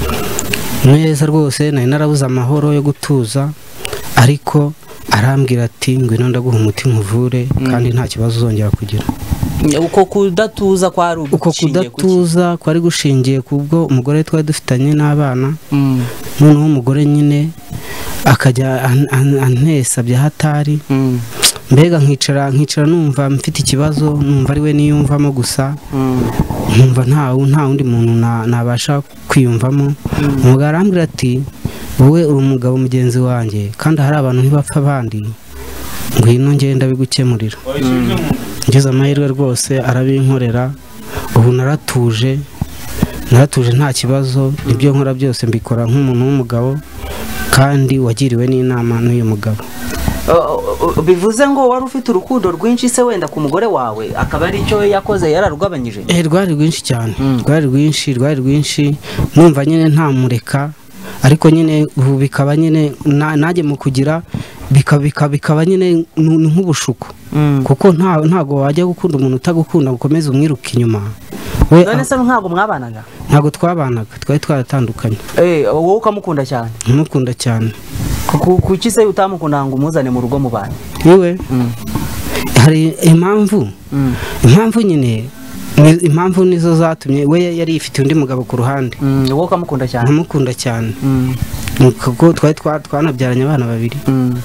Speaker 4: neza rwose nari narabuze amahoro yo gutuza ariko arambwira ati ngwino ndaguha umuti nkuvure kandi nta kibazo uzongera kugira
Speaker 5: uko kudatuza kwa rugo
Speaker 4: uko kudatuza kwari gushingiye kubwo umugore twari dufitanye n'abana noneho umugore nyine akajya antesa bya hatari mbega nkicara nkicara numva mfite ikibazo numva ari we niyumvamo gusa numva nta nta undi muntu nabasha kwiyumvamo umugabo arambwira ati wowe uri umugabo mugenzi wanjye kandi hari abantu ntibapfa abandi ngwino ngenda bigukemurira ngeze amahirwe rwose arabinkorera ubu naratuje naratuje nta kibazo ibyo nkora byose mbikora nk'umuntu w'umugabo kandi wagiriwe n'inama n'uyu mugabo
Speaker 5: bivuze ngo wari ufite urukundo rwinshi se wenda ku mugore wawe akaba ari cyo yakoze yararugabanyije
Speaker 4: eh rwari rwinshi cyane rwari rwinshi rwari rwinshi numva nyine nta mureka ariko nyine ubu bikaba nyine najye mu kugira bikaba bikaba nyine nk'ubushuko kuko nta ntago wajya gukunda umuntu utagukunda gukomeza umwiruka inyuma
Speaker 5: we none se ntago mwabanaga
Speaker 4: ntago twabanaga twari twaratandukanye
Speaker 5: eh wowe ukamukunda cyane
Speaker 4: umukunda cyane
Speaker 5: kuki se utamukunda ngo umuzane mu rugo mu bana
Speaker 4: niwe hari impamvu impamvu nyine impamvu nizo zatumye we yari ifite undi mugabo ku ruhande
Speaker 5: wowe ukamukunda cyane
Speaker 4: umukunda cyane kuko twari twanabyaranye abana babiri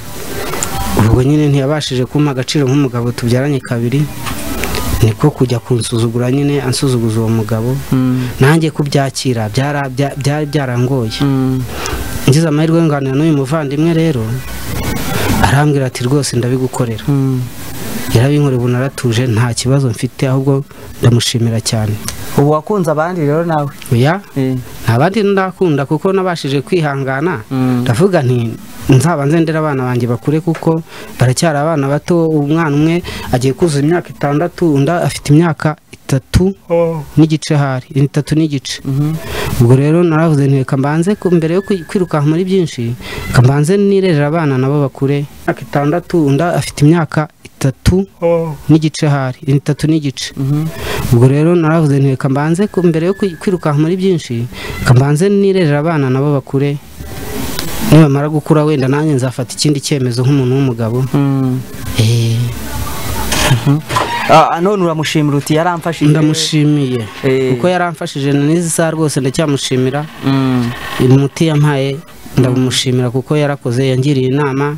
Speaker 4: ubwo nyine ntiyabashije kumpa agaciro nk'umugabo tubyaranye kabiri niko kujya kunsuzugura nyine ansuzuguza uwo mugabo nanjye kubyakira byari byarangoye ngize amahirwe nganira n'uyu muvandimwe rero arambwira ati rwose ndabigukorera yarabinkorera ubu naratuje nta kibazo mfite ahubwo ndamushimira cyane
Speaker 5: ubu wakunze abandi rero nawe
Speaker 4: oya nta bandi ndakunda kuko nabashije kwihangana ndavuga nti nzaba nzendera abana banjye bakure kuko baracyari abana bato umwana umwe agiye kuzuza imyaka itandatu undi afite imyaka itatu n'igice hari itatu n'igice ubwo rero naravuze nti reka mbanze mbere yo kwirukanka muri byinshi kambanze nirerera abana nabo bakure imyaka itandatu unda afite imyaka itatu n'igice hari itatu n'igice ubwo rero naravuze nti reka mbanze mbere yo kwirukanka muri byinshi kambanze nirerera abana nabo bakure nibamara gukura wenda nanjye nzafata ikindi cyemezo nk'umuntu w'umugabo eh
Speaker 5: Ah, none uramushimira uti yaramfashije.
Speaker 4: Ndamushimiye kuko yaramfashije n'izi saa rwose ndacyamushimira. Mm. Umuti yampaye ndamushimira kuko yarakoze yangiriye inama.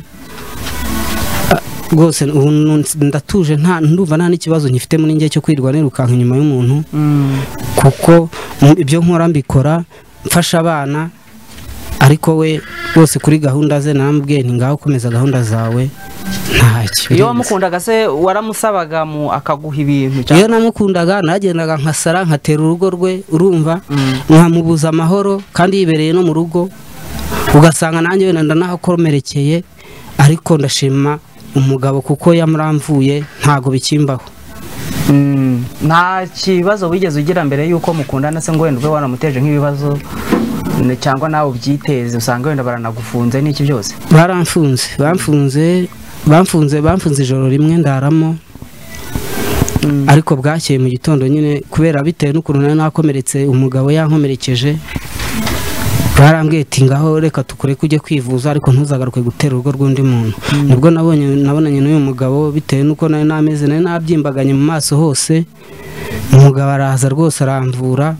Speaker 4: Rwose ndatuje nta ndumva nta n'ikibazo nyifite muri ngiye cyo kwirwa nirukanka inyuma y'umuntu. Mm. Kuko ibyo nkora mbikora mfasha abana ariko we rwose kuri gahunda ze namubwiye nti ngaho komeza gahunda zawe.
Speaker 5: Iyo wamukundaga se waramusabaga mu akaguha ibintu?
Speaker 4: Iyo namukundaga nagendaga nkasara nkatera urugo rwe urumva nkamubuza amahoro kandi yibereye no mu rugo ugasanga nanjye wenda ndanahakomerekeye ariko ndashima umugabo kuko yamuramvuye ntago bikimbaho.
Speaker 5: Nta kibazo wigeze ugira mbere yuko mukundana se ngo wenda ube waramuteje nk'ibibazo cyangwa nawe ubyiteze usanga wenda baranagufunze n'iki byose?
Speaker 4: Baramfunze bamfunze bamfunze bamfunze ijoro rimwe ndaramo. Mm. Ariko bwakeye mu gitondo nyine kubera bitewe n'ukuntu nari nakomeretse umugabo yankomerekeje barambwiye ati ngaho reka tukure kujye kwivuza ariko ntuzagaruke gutera urugo rw'undi muntu. Mm. Nibwo nabonye nabonanye n'uyu mugabo bitewe n'uko nari nameze nari nabyimbaganye mu maso hose umugabo araza rwose aramvura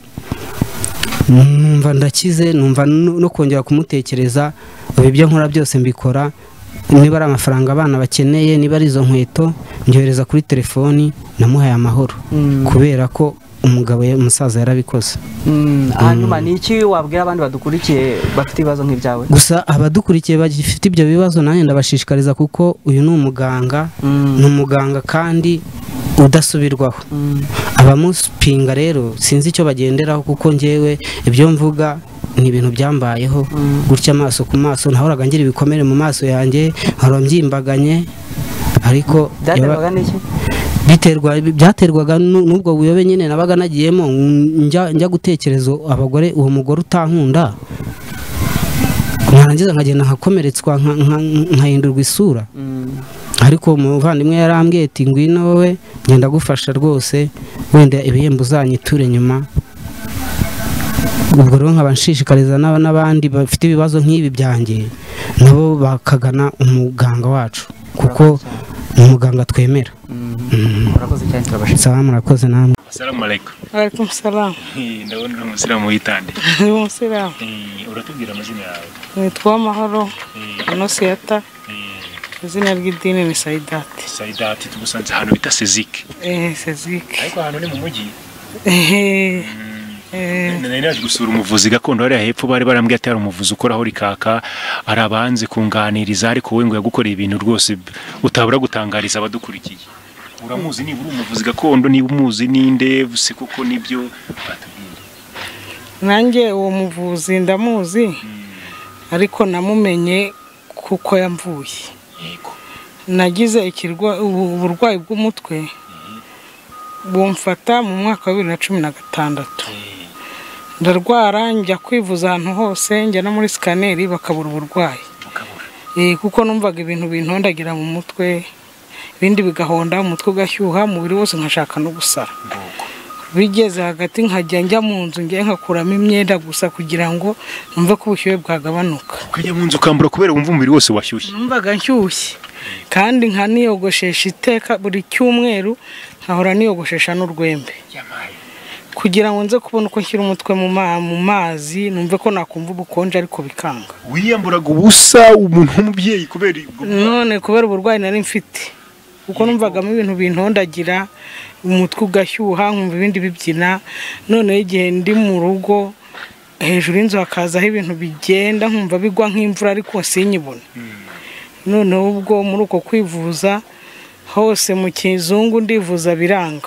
Speaker 4: numva ndakize numva no kongera kumutekereza ibyo nkora byose mbikora niba ari amafaranga abana bakeneye niba ari izo nkweto njohereza kuri telefoni namuhaye amahoro. Mm. Kubera ko umugabo umusaza yarabikoze.
Speaker 5: Mm. Hanyuma ni iki wabwira abandi badukurikiye bafite ibibazo nk'ibyawe?
Speaker 4: Gusa abadukurikiye bagifite ibyo bibazo nanjye ndabashishikariza kuko uyu ni umuganga. Mm. Ni umuganga kandi udasubirwaho. Mm. Abamuspinga rero sinzi icyo bagenderaho kuko ngewe ibyo mvuga ni ibintu byambayeho. Mm. Gutya amaso ku maso nahoraga ngira ibikomere mu maso yanjye haromby'imbaganye ariko
Speaker 5: byaterwaga n'iki?
Speaker 4: Biterwa byaterwaga n'ubwo buyobe nyine nabaga nagiyemo njya njya gutekereza abagore uwo mugore utankunda narangiza nkagenda nkakomeretswa nkahindurwa isura. Mm. Ariko umuvandimwe yarambwiye ati ngwino wowe ngenda gufasha rwose wenda ibihembo uzanyiture nyuma. Ubwo rero nkabanshishikariza n'abandi bafite ibibazo nk'ibi byanjye nabo bakagana umuganga wacu kuko umuganga twemera.
Speaker 5: Murakoze cyane turabashimira.
Speaker 4: Sawa murakoze namwe.
Speaker 6: Assalamu alaikum.
Speaker 7: Alaikum salam.
Speaker 6: Ndabona uri umusiramu witande.
Speaker 7: Uri umusiramu.
Speaker 6: Uratubwira amazina yawe?
Speaker 7: Nitwa Mahoro Anosiyata. Izina ry'idini ni Saidati.
Speaker 6: Saidati tugusanze hano bita Sezike.
Speaker 7: Eh Sezike.
Speaker 6: Ariko hano ni mu mujyi.
Speaker 7: Eh
Speaker 6: Eh nari naje gusura umuvuzi gakondo hariya hepfo bari barambwiye ati hari umuvuzi ukora aho rikaka arabanze kunganiriza ariko we ngo yagukoreye ibintu rwose utabura gutangariza abadukurikiye. Uramuzi niba uri umuvuzi gakondo niba umuzi ninde se kuko nibyo batubwira?
Speaker 7: Nanjye uwo muvuzi ndamuzi. Mm. Ariko namumenye kuko yamvuye. Yego. Nagize ikirwa uburwayi bw'umutwe. Bumfata mu mwaka wa bibiri na cumi na gatandatu. Ndarwara njya kwivuza ahantu hose njya no muri scanner bakabura uburwayi. Eh kuko numvaga ibintu bintondagira mu mutwe ibindi bigahonda umutwe ugashyuha umubiri wose nkashaka no gusara. Bigeze hagati nkajya njya mu nzu ngiye nkakuramo imyenda gusa kugira ngo numve ko ubushyuhe bwagabanuka.
Speaker 6: Ukajya mu nzu ukambura kubera umva umubiri wose washyushye?
Speaker 7: Numvaga nshyushye kandi nkaniyogoshesha iteka buri cyumweru nkahora niyogoshesha n'urwembe kugira ngo nze kubona uko nshyira umutwe mu mazi numve ko nakumva ubukonje ariko bikanga.
Speaker 6: Wiyamburaga ubusa umuntu w'umubyeyi kubera
Speaker 7: none kubera uburwayi nari mfite kuko numvagamo ibintu bintondagira umutwe ugashyuha nkumva ibindi bibyina. None igihe ndi mu rugo hejuru y'inzu hakazaho ibintu bigenda nkumva bigwa nk'imvura ariko sinyibona. None ubwo muri uko kwivuza hose mu kizungu ndivuza biranga.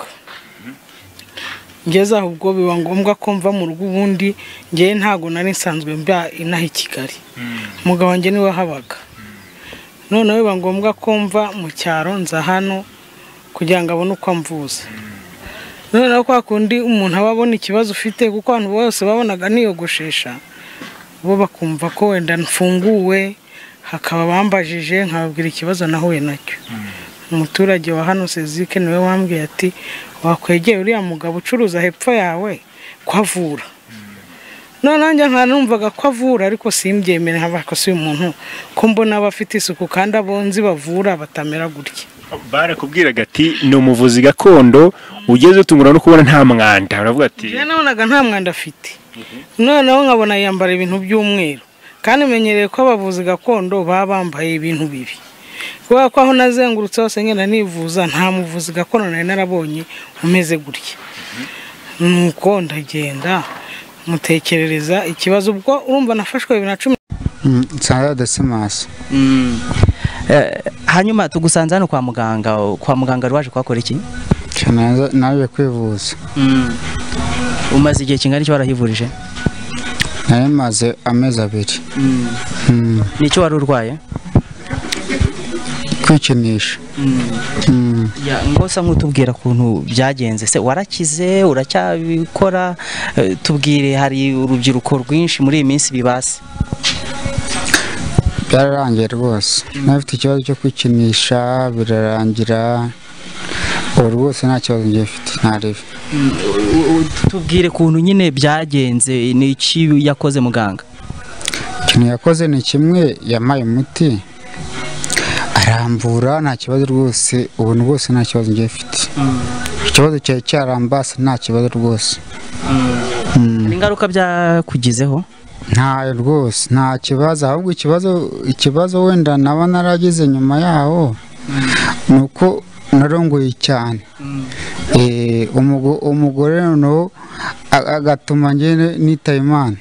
Speaker 7: Ngeze aho ubwo biba ngombwa ko mva mu rugo ubundi ngiye ntago nari nsanzwe mba inaha i Kigali. Umugabo wanjye niwe habaga. None biba ngombwa ko mva mu cyaro nza hano kugira ngo abone uko amvuza. noneho kwa kundi umuntu aba abona ikibazo ufite kuko abantu bose babonaga niyogoshesha bo bakumva ko wenda mfunguwe hakaba bambajije nkababwira ikibazo nahuye nacyo. Umuturage wa hano Sezike niwe wambwiye ati wakwegeye uriya mugabo ucuruza hepfo yawe kwavura. None njye nkanumvaga kwavura ariko simbyemere nkaba ko si umuntu ko mbona abafite isuku kandi abonzi bavura batamera gutya.
Speaker 6: Barakubwiraga ati ni umuvuzi gakondo ugeze utungura no kubona nta mwanda uravuga ati
Speaker 7: je nabonaga nta mwanda afite. Noneho nkabona yambara ibintu by'umweru kandi menyereye ko abavuzi gakondo baba bambaye ibintu bibi. Kubera ko aho nazengurutse hose ngenda nivuza nta muvuzi gakondo nari narabonye umeze gutya. Nuko ndagenda mutekerereza ikibazo ubwo urumva nafashwe bibiri na cumi.
Speaker 8: Nsanga Dasimasi.
Speaker 5: Hanyuma tugusanze hano kwa muganga, kwa muganga rwaje kwakora iki?
Speaker 8: Cyane nawe kwivuza.
Speaker 5: Umaze igihe kingana iki warahivurije?
Speaker 8: Naye maze amezi abiri.
Speaker 5: Nicyo wari urwaye?
Speaker 8: Kwikinisha.
Speaker 5: Ya ngosa nkutubwira kuntu byagenze se warakize uracyabikora tubwire hari urubyiruko rwinshi muri iyi minsi bibase.
Speaker 8: Byararangiye rwose nafite ikibazo cyo kwikinisha birarangira ubu rwose nta kibazo ngiye mfite ntarebe.
Speaker 5: Tubwire kuntu nyine byagenze ni iki yakoze muganga?
Speaker 8: Ikintu yakoze ni kimwe yamaye umuti arambura nta kibazo rwose ubu rwose nta kibazo ngiye mfite. Ikibazo cyawe cyarambase nta kibazo rwose.
Speaker 5: Ingaruka byakugizeho?
Speaker 8: Nta rwose nta kibazo ahubwo ikibazo ikibazo wenda naba naragize nyuma yaho nuko narongoye cyane. Eh umugore no agatuma ngene nitaye Imana.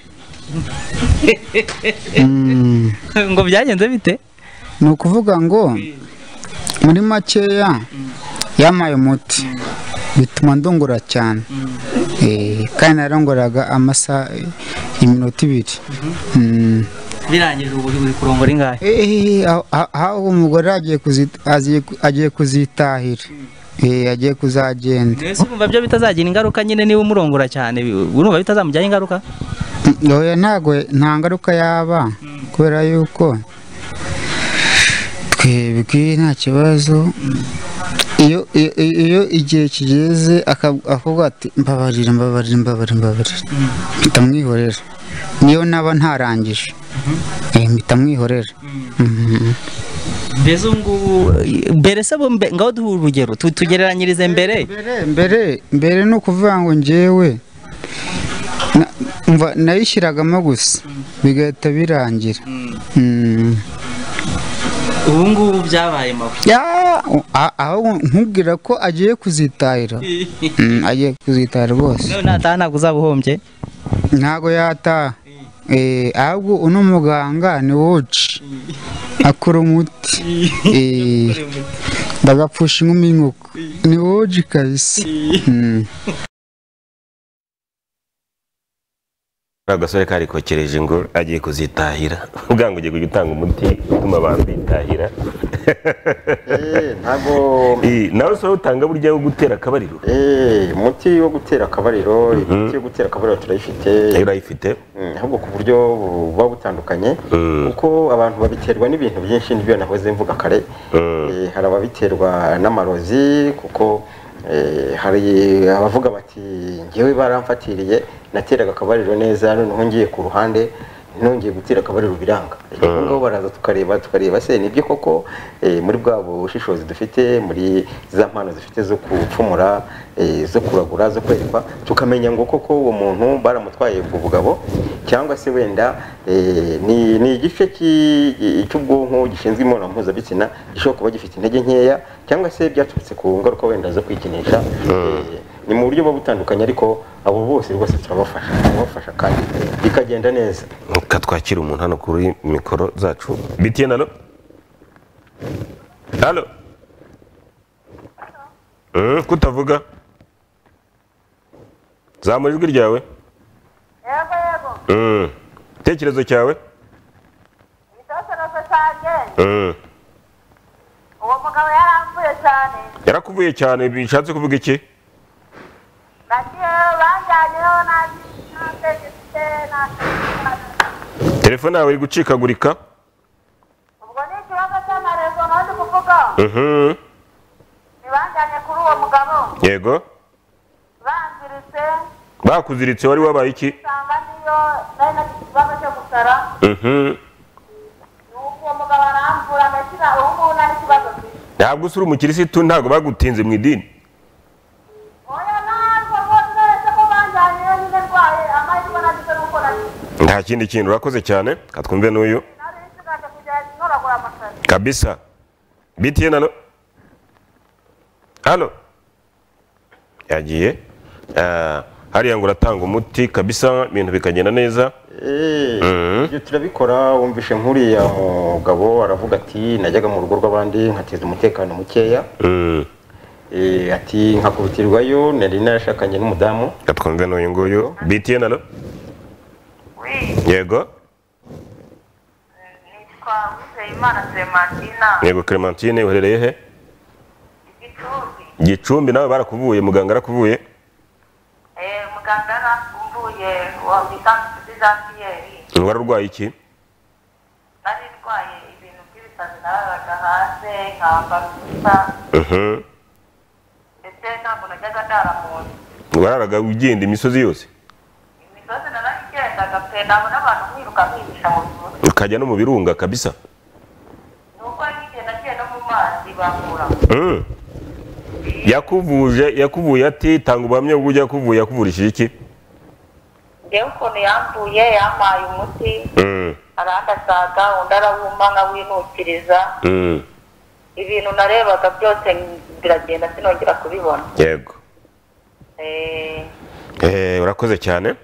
Speaker 5: Ngo byagenze bite?
Speaker 8: Nukuvuga ngo muri makeya yamaye umuti bituma ndongora cyane. Eh kandi narongoraga amasa iminota ibiri.
Speaker 5: Birangije ubu uri kurongora ingahe?
Speaker 8: Eh aho umugore agiye agiye kuzitahira. Eh agiye kuzagenda.
Speaker 5: Ese umva byo bitazagira ingaruka nyine niba umurongora cyane urumva bitazamujyaho ingaruka?
Speaker 8: Oya ntago nta ngaruka yaba kubera yuko twebwe nta kibazo. Iyo iyo igihe kigeze akavuga ati mbabarira mbabarira mbabarira mbabarira bitamwihorera niyo naba ntarangije eh bitamwihorera.
Speaker 5: Bezo ngubu mbere se bo ngaho duhura urugero tugereranyirize mbere
Speaker 8: mbere mbere no kuvuga ngo ngewe umva nayishyiragamo gusa bigahita birangira.
Speaker 5: Ubu ngubu byabaye mabi.
Speaker 8: Ya aho nkubwira ko agiye kuzitahira. Agiye kuzitahira rwose.
Speaker 5: None nataha ntabwo uzabuhombye?
Speaker 8: Ntago yataha. Eh ahubwo uno muganga ni woci akora umuti. Eh bagapfusha inkumi inkoko ni woci kabisa.
Speaker 1: Agasore kari kokereje ngo agiye kuzitahira ubwango ugiye gutanga umuti utuma abantu bitahira.
Speaker 2: Eh ntago
Speaker 1: eh nawe so utanga burya wo gutera akabariro.
Speaker 2: Eh umuti wo gutera akabariro umuti wo gutera akabariro turayifite.
Speaker 1: Turayifite
Speaker 2: ahubwo ku buryo buba butandukanye kuko abantu babiterwa n'ibintu byinshi n'ibyo nahoze mvuga kare. Eh hari ababiterwa n'amarozi kuko hari abavuga bati ngewe baramfatiriye nateraga akabariro neza none ngiye ku ruhande nongeye gutera akabariro biranga. Ngo baraza tukareba tukareba se nibyo koko muri bwa bushishozi dufite muri za mpano zifite zo kupfumura zo kuragura zo kwerekwa tukamenya ngo koko uwo muntu baramutwaye ku bugabo cyangwa se wenda ni ni igice cy'ubwonko gishinzwe imibonano mpuzabitsina gishobora kuba gifite intege nkeya cyangwa se byaturutse ku ngaruka wenda zo kwikinisha. Ni mu buryo butandukanye ariko abo bose rwose turabafasha turabafasha kandi bikagenda neza.
Speaker 1: Katwakira umuntu hano kuri mikoro zacu. B T N hano. Halo. Eh kutavuga. Zamura ijwi ryawe.
Speaker 3: Yego yego.
Speaker 1: Mm. Tekerezo cyawe?
Speaker 3: Ibitekerezo cyanjye.
Speaker 1: Mm.
Speaker 3: Uwo mugabo yaramvuye cyane.
Speaker 1: Yarakuvuye cyane bishatse kuvuga iki? telefone yawe iri gucikagurika.
Speaker 3: ubwo ni ikibazo cy'amarezo nandi kuvuga
Speaker 1: Mhm.
Speaker 3: ntibanjyanye kuri uwo mugabo
Speaker 1: Yego.
Speaker 3: banziritse
Speaker 1: Bakuziritse wari wabaye iki?
Speaker 3: usanga niyo nari nagize ikibazo cyo gusara
Speaker 1: Mhm.
Speaker 3: nuko uwo mugabo aramvura ndetse ubu ngubu nta n'ikibazo mfite.
Speaker 1: Ntabwo usura umukirisitu ntabwo bagutinze mu idini.
Speaker 3: oya ntabwo rwose ese ko banjyanye nyine ndwaye amahirwe nagize nuko nagize
Speaker 1: Nta kindi kintu urakoze cyane. Katwumve n'uyu.
Speaker 3: nari nsigaje kujya ntoragura amasari.
Speaker 1: Kabisa. B T N halo. Halo. Yagiye. Ah, hariya ngo uratanga umuti kabisa ibintu bikagenda neza.
Speaker 2: Eh,
Speaker 1: Mhm.
Speaker 2: ibyo turabikora wumvishe nk'uriya mugabo aravuga ati najyaga mu rugo rw'abandi nkateza umutekano mukeya.
Speaker 1: Mm.
Speaker 2: Eh, ati nkakubitirwayo nari narashakanye n'umudamu.
Speaker 1: Katwumve n'uyu nguyu. B T N halo. Yego.
Speaker 3: nitwa Wizeyimana Clementina
Speaker 1: Yego Clementine uherereye he?
Speaker 3: Gicumbi.
Speaker 1: Gicumbi nawe barakuvuye muganga arakuvuye.
Speaker 3: Eh, muganga nakumbuye wa bisanzwe za Pierre
Speaker 1: Wari urwaye iki?
Speaker 3: nari ndwaye ibintu by'ibisazi nararaga hanze nkambara ubusa
Speaker 1: Mhm.
Speaker 3: ndetse ntabwo najyaga ndara mu nzu
Speaker 1: Wararaga ugenda imisozi yose.
Speaker 3: imisozi narayigendaga pe nabona abantu mwiruka mwihisha mu bihuru
Speaker 1: Ukajya no mu birunga kabisa.
Speaker 3: nuko n'igihe nagiye no mu mazi bankura
Speaker 1: Mm. Yakuvuje yakuvuye ati tanga ubuhamya bw'ujya yakuvuye yakuvurishije iki?
Speaker 3: ngewe ukuntu yambuye yampaye umuti
Speaker 1: Mm.
Speaker 3: arandasaga undi arawuma nkawinukiriza
Speaker 1: Mm.
Speaker 3: ibintu narebaga byose biragenda sinongera kubibona.
Speaker 1: Yego.
Speaker 3: Eh,
Speaker 1: Eh urakoze cyane.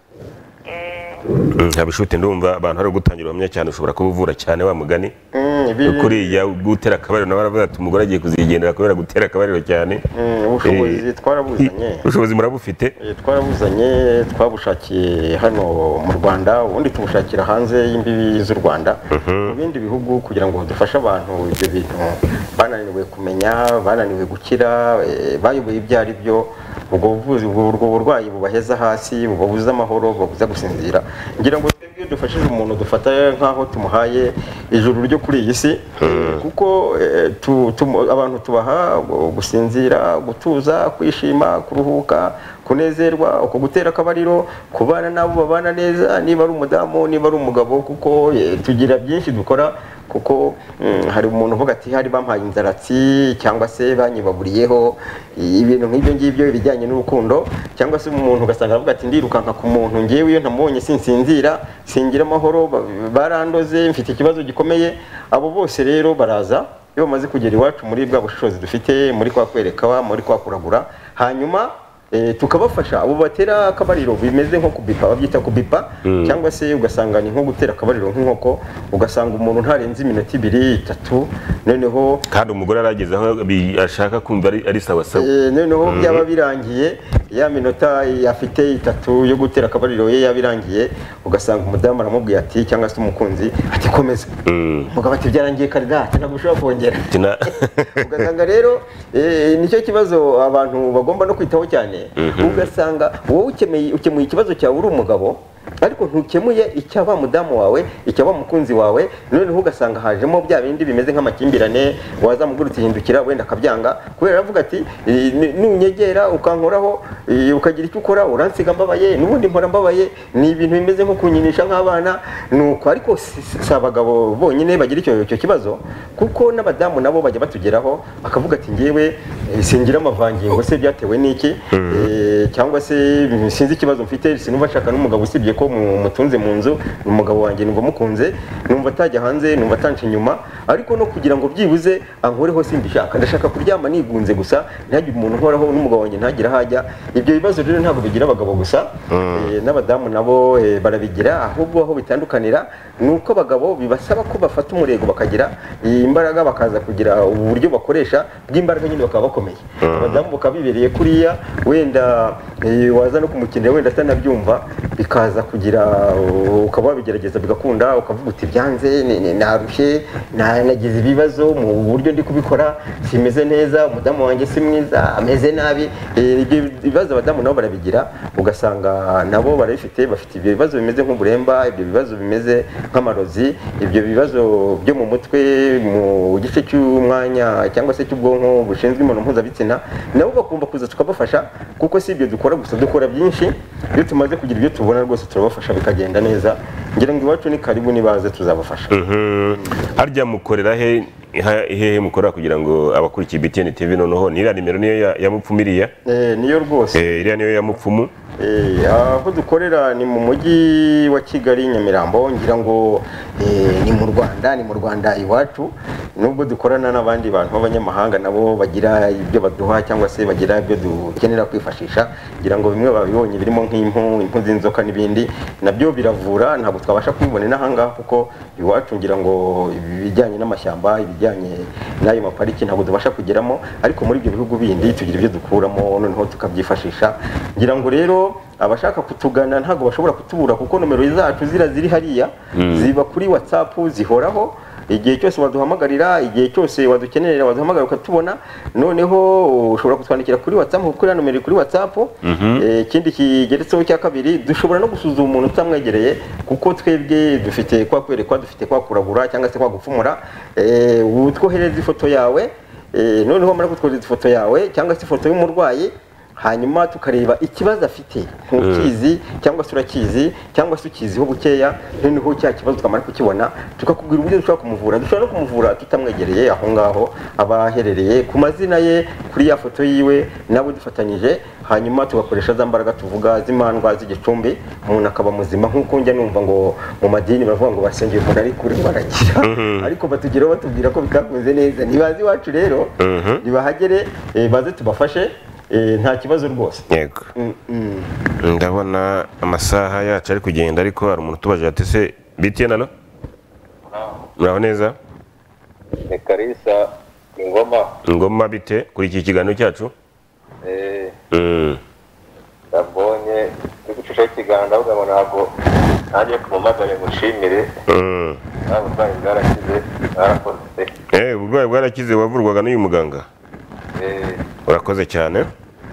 Speaker 3: eh,
Speaker 1: Mm, Habishute ndumva abantu hari gutangira ubuhamya cyane ushobora kubuvura cyane wa mugani.
Speaker 2: Mm, ibi-
Speaker 1: Kuriya gutera akabariro nawe aravuga ati umugore agiye kuzigendera kubera gutera akabariro cyane.
Speaker 2: Mm, ubushobozi twarabuzanye.
Speaker 1: Ubushobozi murabufite.
Speaker 2: Eh, twarabuzanye twabushakiye hano mu Rwanda ubundi tubushakira hanze y'imbibi z'u Rwanda mu bindi bihugu kugira ngo dufashe abantu ibyo bintu bananiwe kumenya bananiwe gukira eh, bayoboye ibyo ari byo ubwo buvuzi ubwo ubwo burwayi bubaheza hasi bubabuza amahoro bubabuza gusinzira ngira ngo twebwe iyo dufashije umuntu dufata nk'aho tumuhaye ijuru ryo kuri iyi si eh, kuko eh, tu- tu- abantu tubaha gusinzira gutuza kwishima kuruhuka kunezerwa uko gutera akabariro kubana nabo babana neza niba ari umudamu niba ari umugabo kuko eh, tugira byinshi dukora kuko mm, hari umuntu uvuga ati hari bampaye inzaratsi cyangwa se banyibaburiyeho ibintu nk'ibyo ngibyo ibijyanye n'urukundo cyangwa se umuntu ugasanga avuga ati ndirukanka ku muntu ngewe iyo ntamubonye sinsinzira singira amahoro ba- barandoze mfite ikibazo gikomeye abo bose rero baraza iyo bamaze kugera iwacu muri bwa bushobozi dufite muri kwa kwereka muri kwa kuragura hanyuma eh, tukabafasha abo batera akabariro bimeze nko kubipa babyita kubipa cyangwa se ugasanga ni nko gutera akabariro nk'inkoko ugasanga umuntu ntarenze iminota ibiri itatu noneho
Speaker 1: Kandi umugore arageze aho bi- ashaka kumva ari ari sawa sawa.
Speaker 2: eh, noneho byaba birangiye ya minota afite itatu yo gutera akabariro ye yabirangiye ugasanga umudamu aramubwiye ati cyangwa se umukunzi ati komeza
Speaker 1: Mm.
Speaker 2: umugabo ati byarangiye kare ntacyo ntabwo ushobora kongera
Speaker 1: Tina.
Speaker 2: ugasanga rero eh, nicyo kibazo abantu bagomba no kwitaho cyane ugasanga wowe ukemeye ukemuye ikibazo cyawe uri umugabo ariko ntukemuye icya wa mudamu wawe icya wa mukunzi wawe noneho ugasanga hajemo bya bindi bimeze nk'amakimbirane wazamugura utihindukira wenda akabyanga kubera aravuga ati "Eh, ni- nunyegera ukankoraho eh, ukagira icyo ukora uransiga mbabaye n'ubundi mpora mbabaye ni ibintu bimeze nko kunyinisha nk'abana nuko ariko si si abagabo bonyine bagira icyo icyo kibazo kuko n'abadamu nabo bajya batugeraho bakavuga ati ngewe eh, singira amavangingo se byatewe n'iki Eh, cyangwa se mm, sinzi ikibazo mfite sinumva nshaka n'umugabo usibye ko mu- mutunze mu nzu ni umugabo wanjye numva mukunze numva atajya hanze numva atanca inyuma ariko no kugira ngo byibuze ankoreho simbishaka ndashaka kuryama nigunze gusa ntihagire umuntu nkoraho n'umugabo wanjye ntagire aho ajya ibyo bibazo rero ntabwo bigira abagabo gusa eh, n'abadamu nabo eh, barabigira ahubwo aho bitandukanira ni uko abagabo bibasaba ko bafata umurego bakagira eh, imbaraga bakaza kugira uburyo bakoresha bw'imbaraga nyine bakaba bakomeye abadamu bakaba bibereye kuriya wenda eh, waza no kumukinira wenda atanabyumva bikaza kugira ukaba wabigerageza bigakunda ukavuga uti byanze ni- ni- narushye na- nagize ibibazo mu buryo ndi kubikora simeze neza umudamu wanjye si mwiza ameze nabi Eh, ibyo bibazo abadamu nabo barabigira ugasanga nabo barabifite bafite ibyo bibazo bimeze nk'uburemba ibyo bibazo bimeze nk'amarozi ibyo bibazo byo mu mutwe mu gice cy'umwanya cyangwa se cy'ubwonko bushinzwe imibonano mpuzabitsina nabo bakumva kuza tukabafasha kuko si ibyo dukora gusa dukora byinshi iyo tumaze kugira ibyo tubona rwose turabafasha bikagenda neza ngira ngo iwacu ni karibu nibaze tuzabafasha.
Speaker 1: harya mukorera he ha- hehe mukorera kugira ngo abakurikiye B T N T V noneho ni iriya nimero niyo ya- ya mupfumu iriya
Speaker 2: Eh, niyo rwose
Speaker 1: Eh, iriya niyo ya mupfumu
Speaker 2: Eh, aho dukorera ni mu mujyi wa Kigali Nyamirambo ngira ngo eh, ni mu Rwanda ni mu Rwanda iwacu nubwo dukorana n'abandi bantu b'abanyamahanga nabo bagira ibyo baduha cyangwa se bagira ibyo dukenera kwifashisha ngira ngo bimwe babibonye birimo nk'impu impu z'inzoka n'ibindi nabyo biravura ntabwo twabasha kubibonera ahangaha kuko iwacu ngira ngo ibijyanye n'amashyamba ibijyanye n'ayo mapariki ntabwo tubasha kugeramo ariko muri ibyo bihugu bindi tugira ibyo dukuramo noneho tukabyifashisha ngira ngo rero abashaka kutugana ntabwo bashobora kutubura kuko nomero zacu zira ziri hariya ziba kuri WhatsApp zihoraho igihe cyose waduhamagarira igihe cyose wadukenerera waduhamagara ukatubona noneho ushobora kutwandikira kuri WhatsApp kuko iriya nomero iri kuri WhatsApp Eh, ikindi kigeretseho cya kabiri dushobora no gusuzuma umuntu utamwegereye kuko twebwe dufite kwa kwerekwa dufite kwa kuragura cyangwa se kwa gupfumura Eh, utwohereza ifoto yawe eh, noneho wamara kutwohereza ifoto yawe cyangwa se ifoto y'umurwayi hanyuma tukareba ikibazo afite ntukizi cyangwa se urakizi cyangwa se ukiziho bukeya noneho cya kibazo tukamara kukibona tukakubwira uburyo dushobora kumuvura dushobora no kumuvura tutamwegereye aho ngaho aba aherereye ku mazina ye kuri ya foto yiwe nabo dufatanyije hanyuma tugakoresha za mbaraga tuvuga z'imandwa z'igicumbi umuntu akaba muzima nk'uko njya numva ngo mu madini bavuga ngo basengeye umuntu ari kure barakira ariko batugeraho batubwira ko bitakunze neza ntibazi iwacu rero nibahagere eh, baze tubafashe Eh, nta kibazo rwose
Speaker 1: yego ndabona amasaha yacu ari kugenda ariko hari umuntu utubaje ati se B T N alo muraho neza
Speaker 9: ni Kalisa Ingoma
Speaker 1: ngoma bite kuri iki kiganiro cyacu
Speaker 9: eh
Speaker 1: Mm.
Speaker 9: ndabonye ndi gucisha ikiganiro ndavuga ngo ntabwo nanjye kumumagare mushimire
Speaker 1: Mm.
Speaker 9: ntabwo bwawe bwarakize bwarakoze
Speaker 1: Eh, uburwayi bwarakize wavurwaga n'uyu muganga
Speaker 9: eh
Speaker 1: urakoze cyane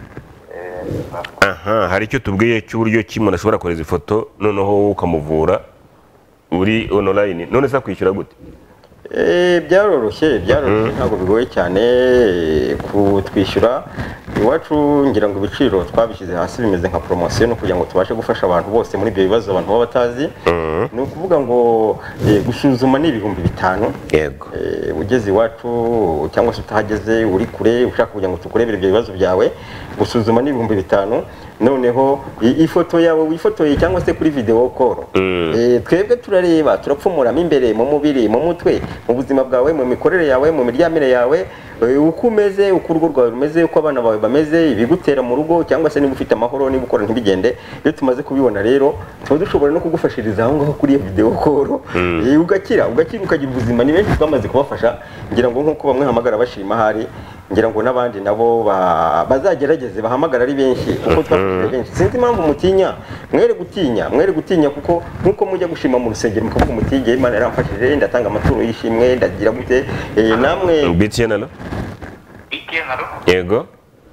Speaker 1: aha hari icyo tubwiye cy'uburyo ki umuntu ashobora kohereza ifoto noneho wowe ukamuvura uri online none se akwishyura gute
Speaker 2: Eh, byaroroshye byaroroshye ntabwo bigoye cyane eh, kutwishyura iwacu ngira ngo ibiciro twabishyize hasi bimeze nka promotion no kugira ngo tubashe gufasha abantu bose muri ibyo bibazo abantu baba batazi ni ukuvuga ngo eh, gusuzuma ni ibihumbi bitanu
Speaker 1: yego
Speaker 2: Eh, ugeze iwacu cyangwa se utahageze uri kure ushaka kugira ngo tukurebere ibyo bibazo byawe gusuzuma ni ibihumbi bitanu noneho i- ifoto yawe wifotoye cyangwa se kuri video call Eh, twebwe turareba turapfumuramo imbere mu mubiri mu mutwe mu buzima bwawe mu mikorere yawe mu miryamire yawe eh, uko umeze uko urugo rwawe rumeze uko abana bawe bameze ibigutera mu rugo cyangwa se niba ufite amahoro niba ukora ntibigende iyo tumaze kubibona rero tuba dushobora no kugufashiriza aho ngaho kuri iyo video call Eh, ugakira ugakira ukagira ubuzima ni benshi twamaze kubafasha ngira ngo nk'uko bamwe hamagara bashima ahari ngira ngo n'abandi nabo ba- bazagerageze bahamagara ari benshi kuko twafashije benshi sinzi impamvu mutinya mwere gutinya mwere gutinya kuko nk'uko mujya gushima mu rusengero mukavuga muti ngewe Imana yaramfashije ndatanga amaturo y'ishimwe ndagira gute Eh, namwe
Speaker 1: B T N alo
Speaker 3: ikenaro
Speaker 1: yego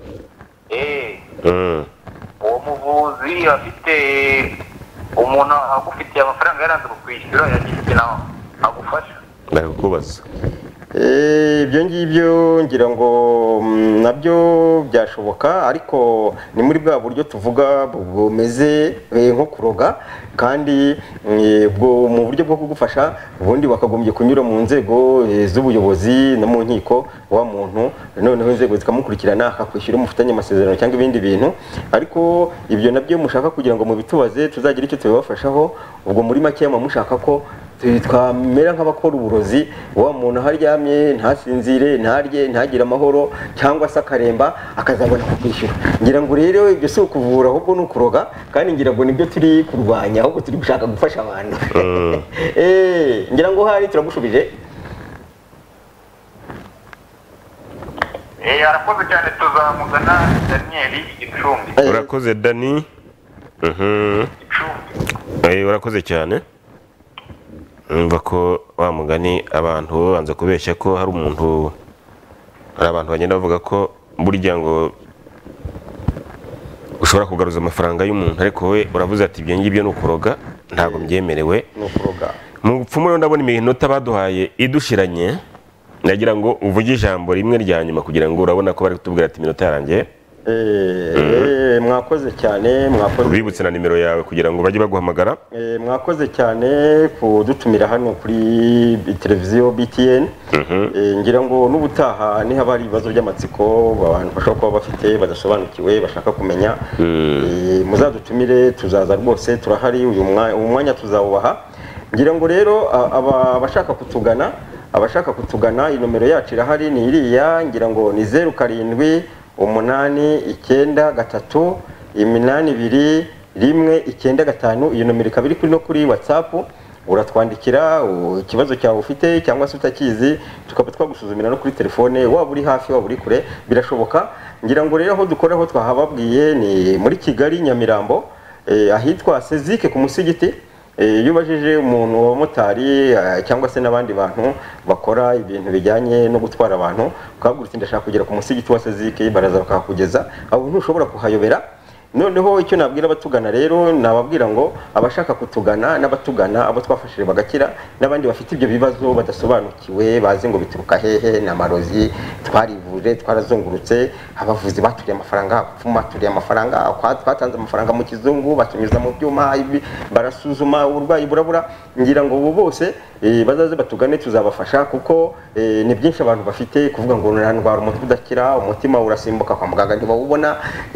Speaker 3: eh
Speaker 1: Mm.
Speaker 3: uwo muvuzi afite umuntu agufitiye amafaranga yaranze kukwishyura yagize ikintu agufasha
Speaker 1: bari kukubaza
Speaker 2: Eh, ibyo ngibyo ngira ngo mm, nabyo byashoboka ariko ni muri bwa buryo tuvuga bu- bumeze eh, nko kuroga kandi eh, bwo mu buryo bwo kugufasha ubundi wakagombye kunyura mu nzego eh, z'ubuyobozi no mu nkiko wa muntu noneho inzego zikamukurikirana akakwishyura umufitanye amasezerano cyangwa ibindi bintu ariko ibyo nabyo mushaka kugira ngo mubitubaze tuzagira icyo tubibafashaho ubwo muri make mushaka ko tu- twamera nk'abakora uburozi wa muntu aho aryamye ntasinzire ntarye ntagire amahoro cyangwa se akaremba akazabona kukwishyura ngira ngo rero ibyo si ukuvura ahubwo ni ukuroga kandi ngira ngo nibyo turi kurwanya ahubwo turi gushaka gufasha abantu Eh, ngira ngo hari turagushubije
Speaker 3: eh arakoze cyane tuzamugana Daniel Igicumbi
Speaker 1: urakoze Dani Mhm.
Speaker 3: Igicumbi
Speaker 1: Eh, urakoze cyane. Umva ko wa mugani abantu babanza kubeshya ko hari umuntu, hari abantu bagenda bavuga ko burya ngo ushobora kugaruza amafaranga y'umuntu, ariko we uravuze ati ibyo ngibyo ni ukuroga, ntabwo mbyemerewe.
Speaker 2: ni ukuroga.
Speaker 1: Mu bupfumu rero ndabona iminota baduhaye idushiranye, ndagira ngo uvuge ijambo rimwe rya nyuma kugira ngo urabona ko bari kutubwira ati iminota yarangiye.
Speaker 2: Eh, mwakoze cyane, mwakoze.
Speaker 1: Ubibutse na nimero yawe kugira ngo bajye baguhamagara.
Speaker 2: Eh, mwakoze cyane kudutumira hano kuri televiziyo B T N. Eh, ngira ngo n'ubutaha ni haba hari ibibazo by'amatsiko abantu bashobora kuba bafite badasobanukiwe bashaka kumenya, eh, muzadutumire tuzaza rwose, turahari. Uyu mwanya tuzawubaha. Ngira ngo rero aba bashaka kutugana, abashaka kutugana inomero yacu irahari, ni iriya, ngira ngo ni zeru karindwi umunani icyenda gatatu iminani ibiri rimwe icyenda gatanu. Iyo nomero ikaba iri kuri no kuri WhatsApp, uratwandikira ikibazo cyawe ufite cyangwa se utakizi, tukaba twagusuzumira no kuri telefone, waba uri hafi waba uri kure, birashoboka. Ngira ngo rero aho dukora aho twahababwiye ni muri Kigali Nyamirambo, eh, ahitwa Sezike ku Musigiti. Iyo ubajije umuntu w'abamotari cyangwa se n'abandi bantu bakora ibintu bijyanye no gutwara abantu, ukabwira uti ndashaka kugera ku Musigiti wa Sezike, baraza bakahakugeza, aho ntushobora kuhayobera. Noneho icyo nabwira abatugana rero, nababwira ngo abashaka kutugana n'abatugana abo twafashije bagakira, n'abandi bafite ibyo bibazo badasobanukiwe bazi ngo bituruka hehe, n'amarozi twarivuje, twarazungurutse, abavuzi baturiye amafaranga, pfuma turiye amafaranga, twatanze amafaranga mu kizungu, batunyuza mu byuma, barasuzuma uburwayi burabura. Ngira ngo ubu bose bazaze batugane, tuzabafasha kuko ni byinshi abantu bafite kuvuga ngo ndwara umutwe udakira, umutima urasimbuka kwa muganga ntibawubona,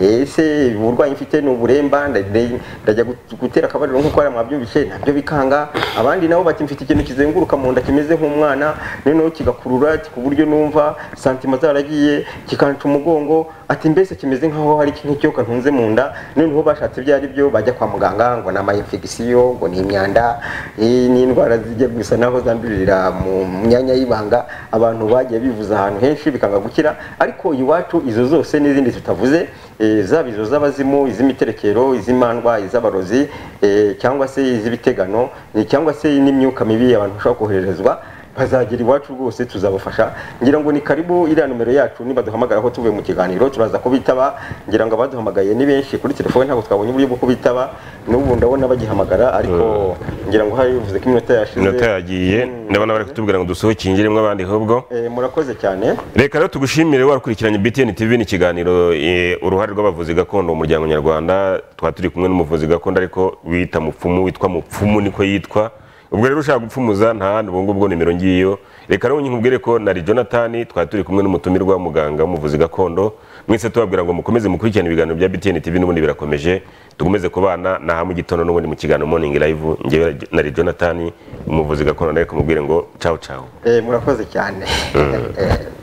Speaker 2: ese uburwayi mfite ni uburemba, ndajya gutera akabariro nk'uko ari mwabyumvishe, nabyo bikanga. Abandi nabo bati mfite ikintu kizenguruka mu nda kimeze nk'umwana, noneho kigakurura ku buryo numva santima zaragiye, kikanca umugongo, ati mbese kimeze nk'aho hari nk'icyoka ntunze mu nda. Noneho bashatse ibyo ari byo bajya kwa muganga ngo ni ama-infection, ngo ni imyanda, ni indwara zijya gusa naho zandurira mu myanya y'ibanga. Abantu bagiye bivuza ahantu henshi bikanga gukira, ariko iwacu izo zose n'izindi tutavuze, zaba izo z'abazimu, iz'imiterekero, iz'imandwa, iz'abarozi, cyangwa se iz'ibitegano, cyangwa se n'imyuka mibi abantu bashobora koherezwa, bazagera iwacu rwose tuzabafasha. Ngira ngo ni karibu iriya numero yacu, niba duhamagaraho tuvuye mu kiganiro turaza kubitaba. Ngira ngo abaduhamagaye ni benshi kuri telefone, ntabwo twabonye uburyo bwo kubitaba, n'ubu ndabona bagihamagara, ariko ngira ngo hari bivuze ko iminota yashize,
Speaker 1: iminota yagiye, ndabona bari kutubwira ngo dusohoke ingiremo abandi ahubwo.
Speaker 2: Eh, murakoze cyane.
Speaker 1: Reka rero tugushimire warakurikiranye B T N T V n'ikiganiro uruhare rw'abavuzi gakondo mu muryango nyarwanda. Twa turi kumwe n'umuvuzi gakondo ariko wita mupfumu, witwa mupfumu niko yitwa. Ubwo rero ushaka gupfumuza nta handi, ubwo ngubwo nimero ngiyo. Reka rero nkubwire ko nari Jonathan, twari turi kumwe n'umutumirwa muganga w'umuvuzi gakondo. Mwese tubabwira ngo mukomeze mukurikirane ibiganiro bya B T N T V, n'ubundi birakomeje. Tugomeze kubana na ha mu gitondo n'ubundi mu kiganiro Morning Live. Ngewe nari Jonathan, umuvuzi gakondo, ariko mubwire ngo ciao ciao.
Speaker 2: Eh, murakoze cyane.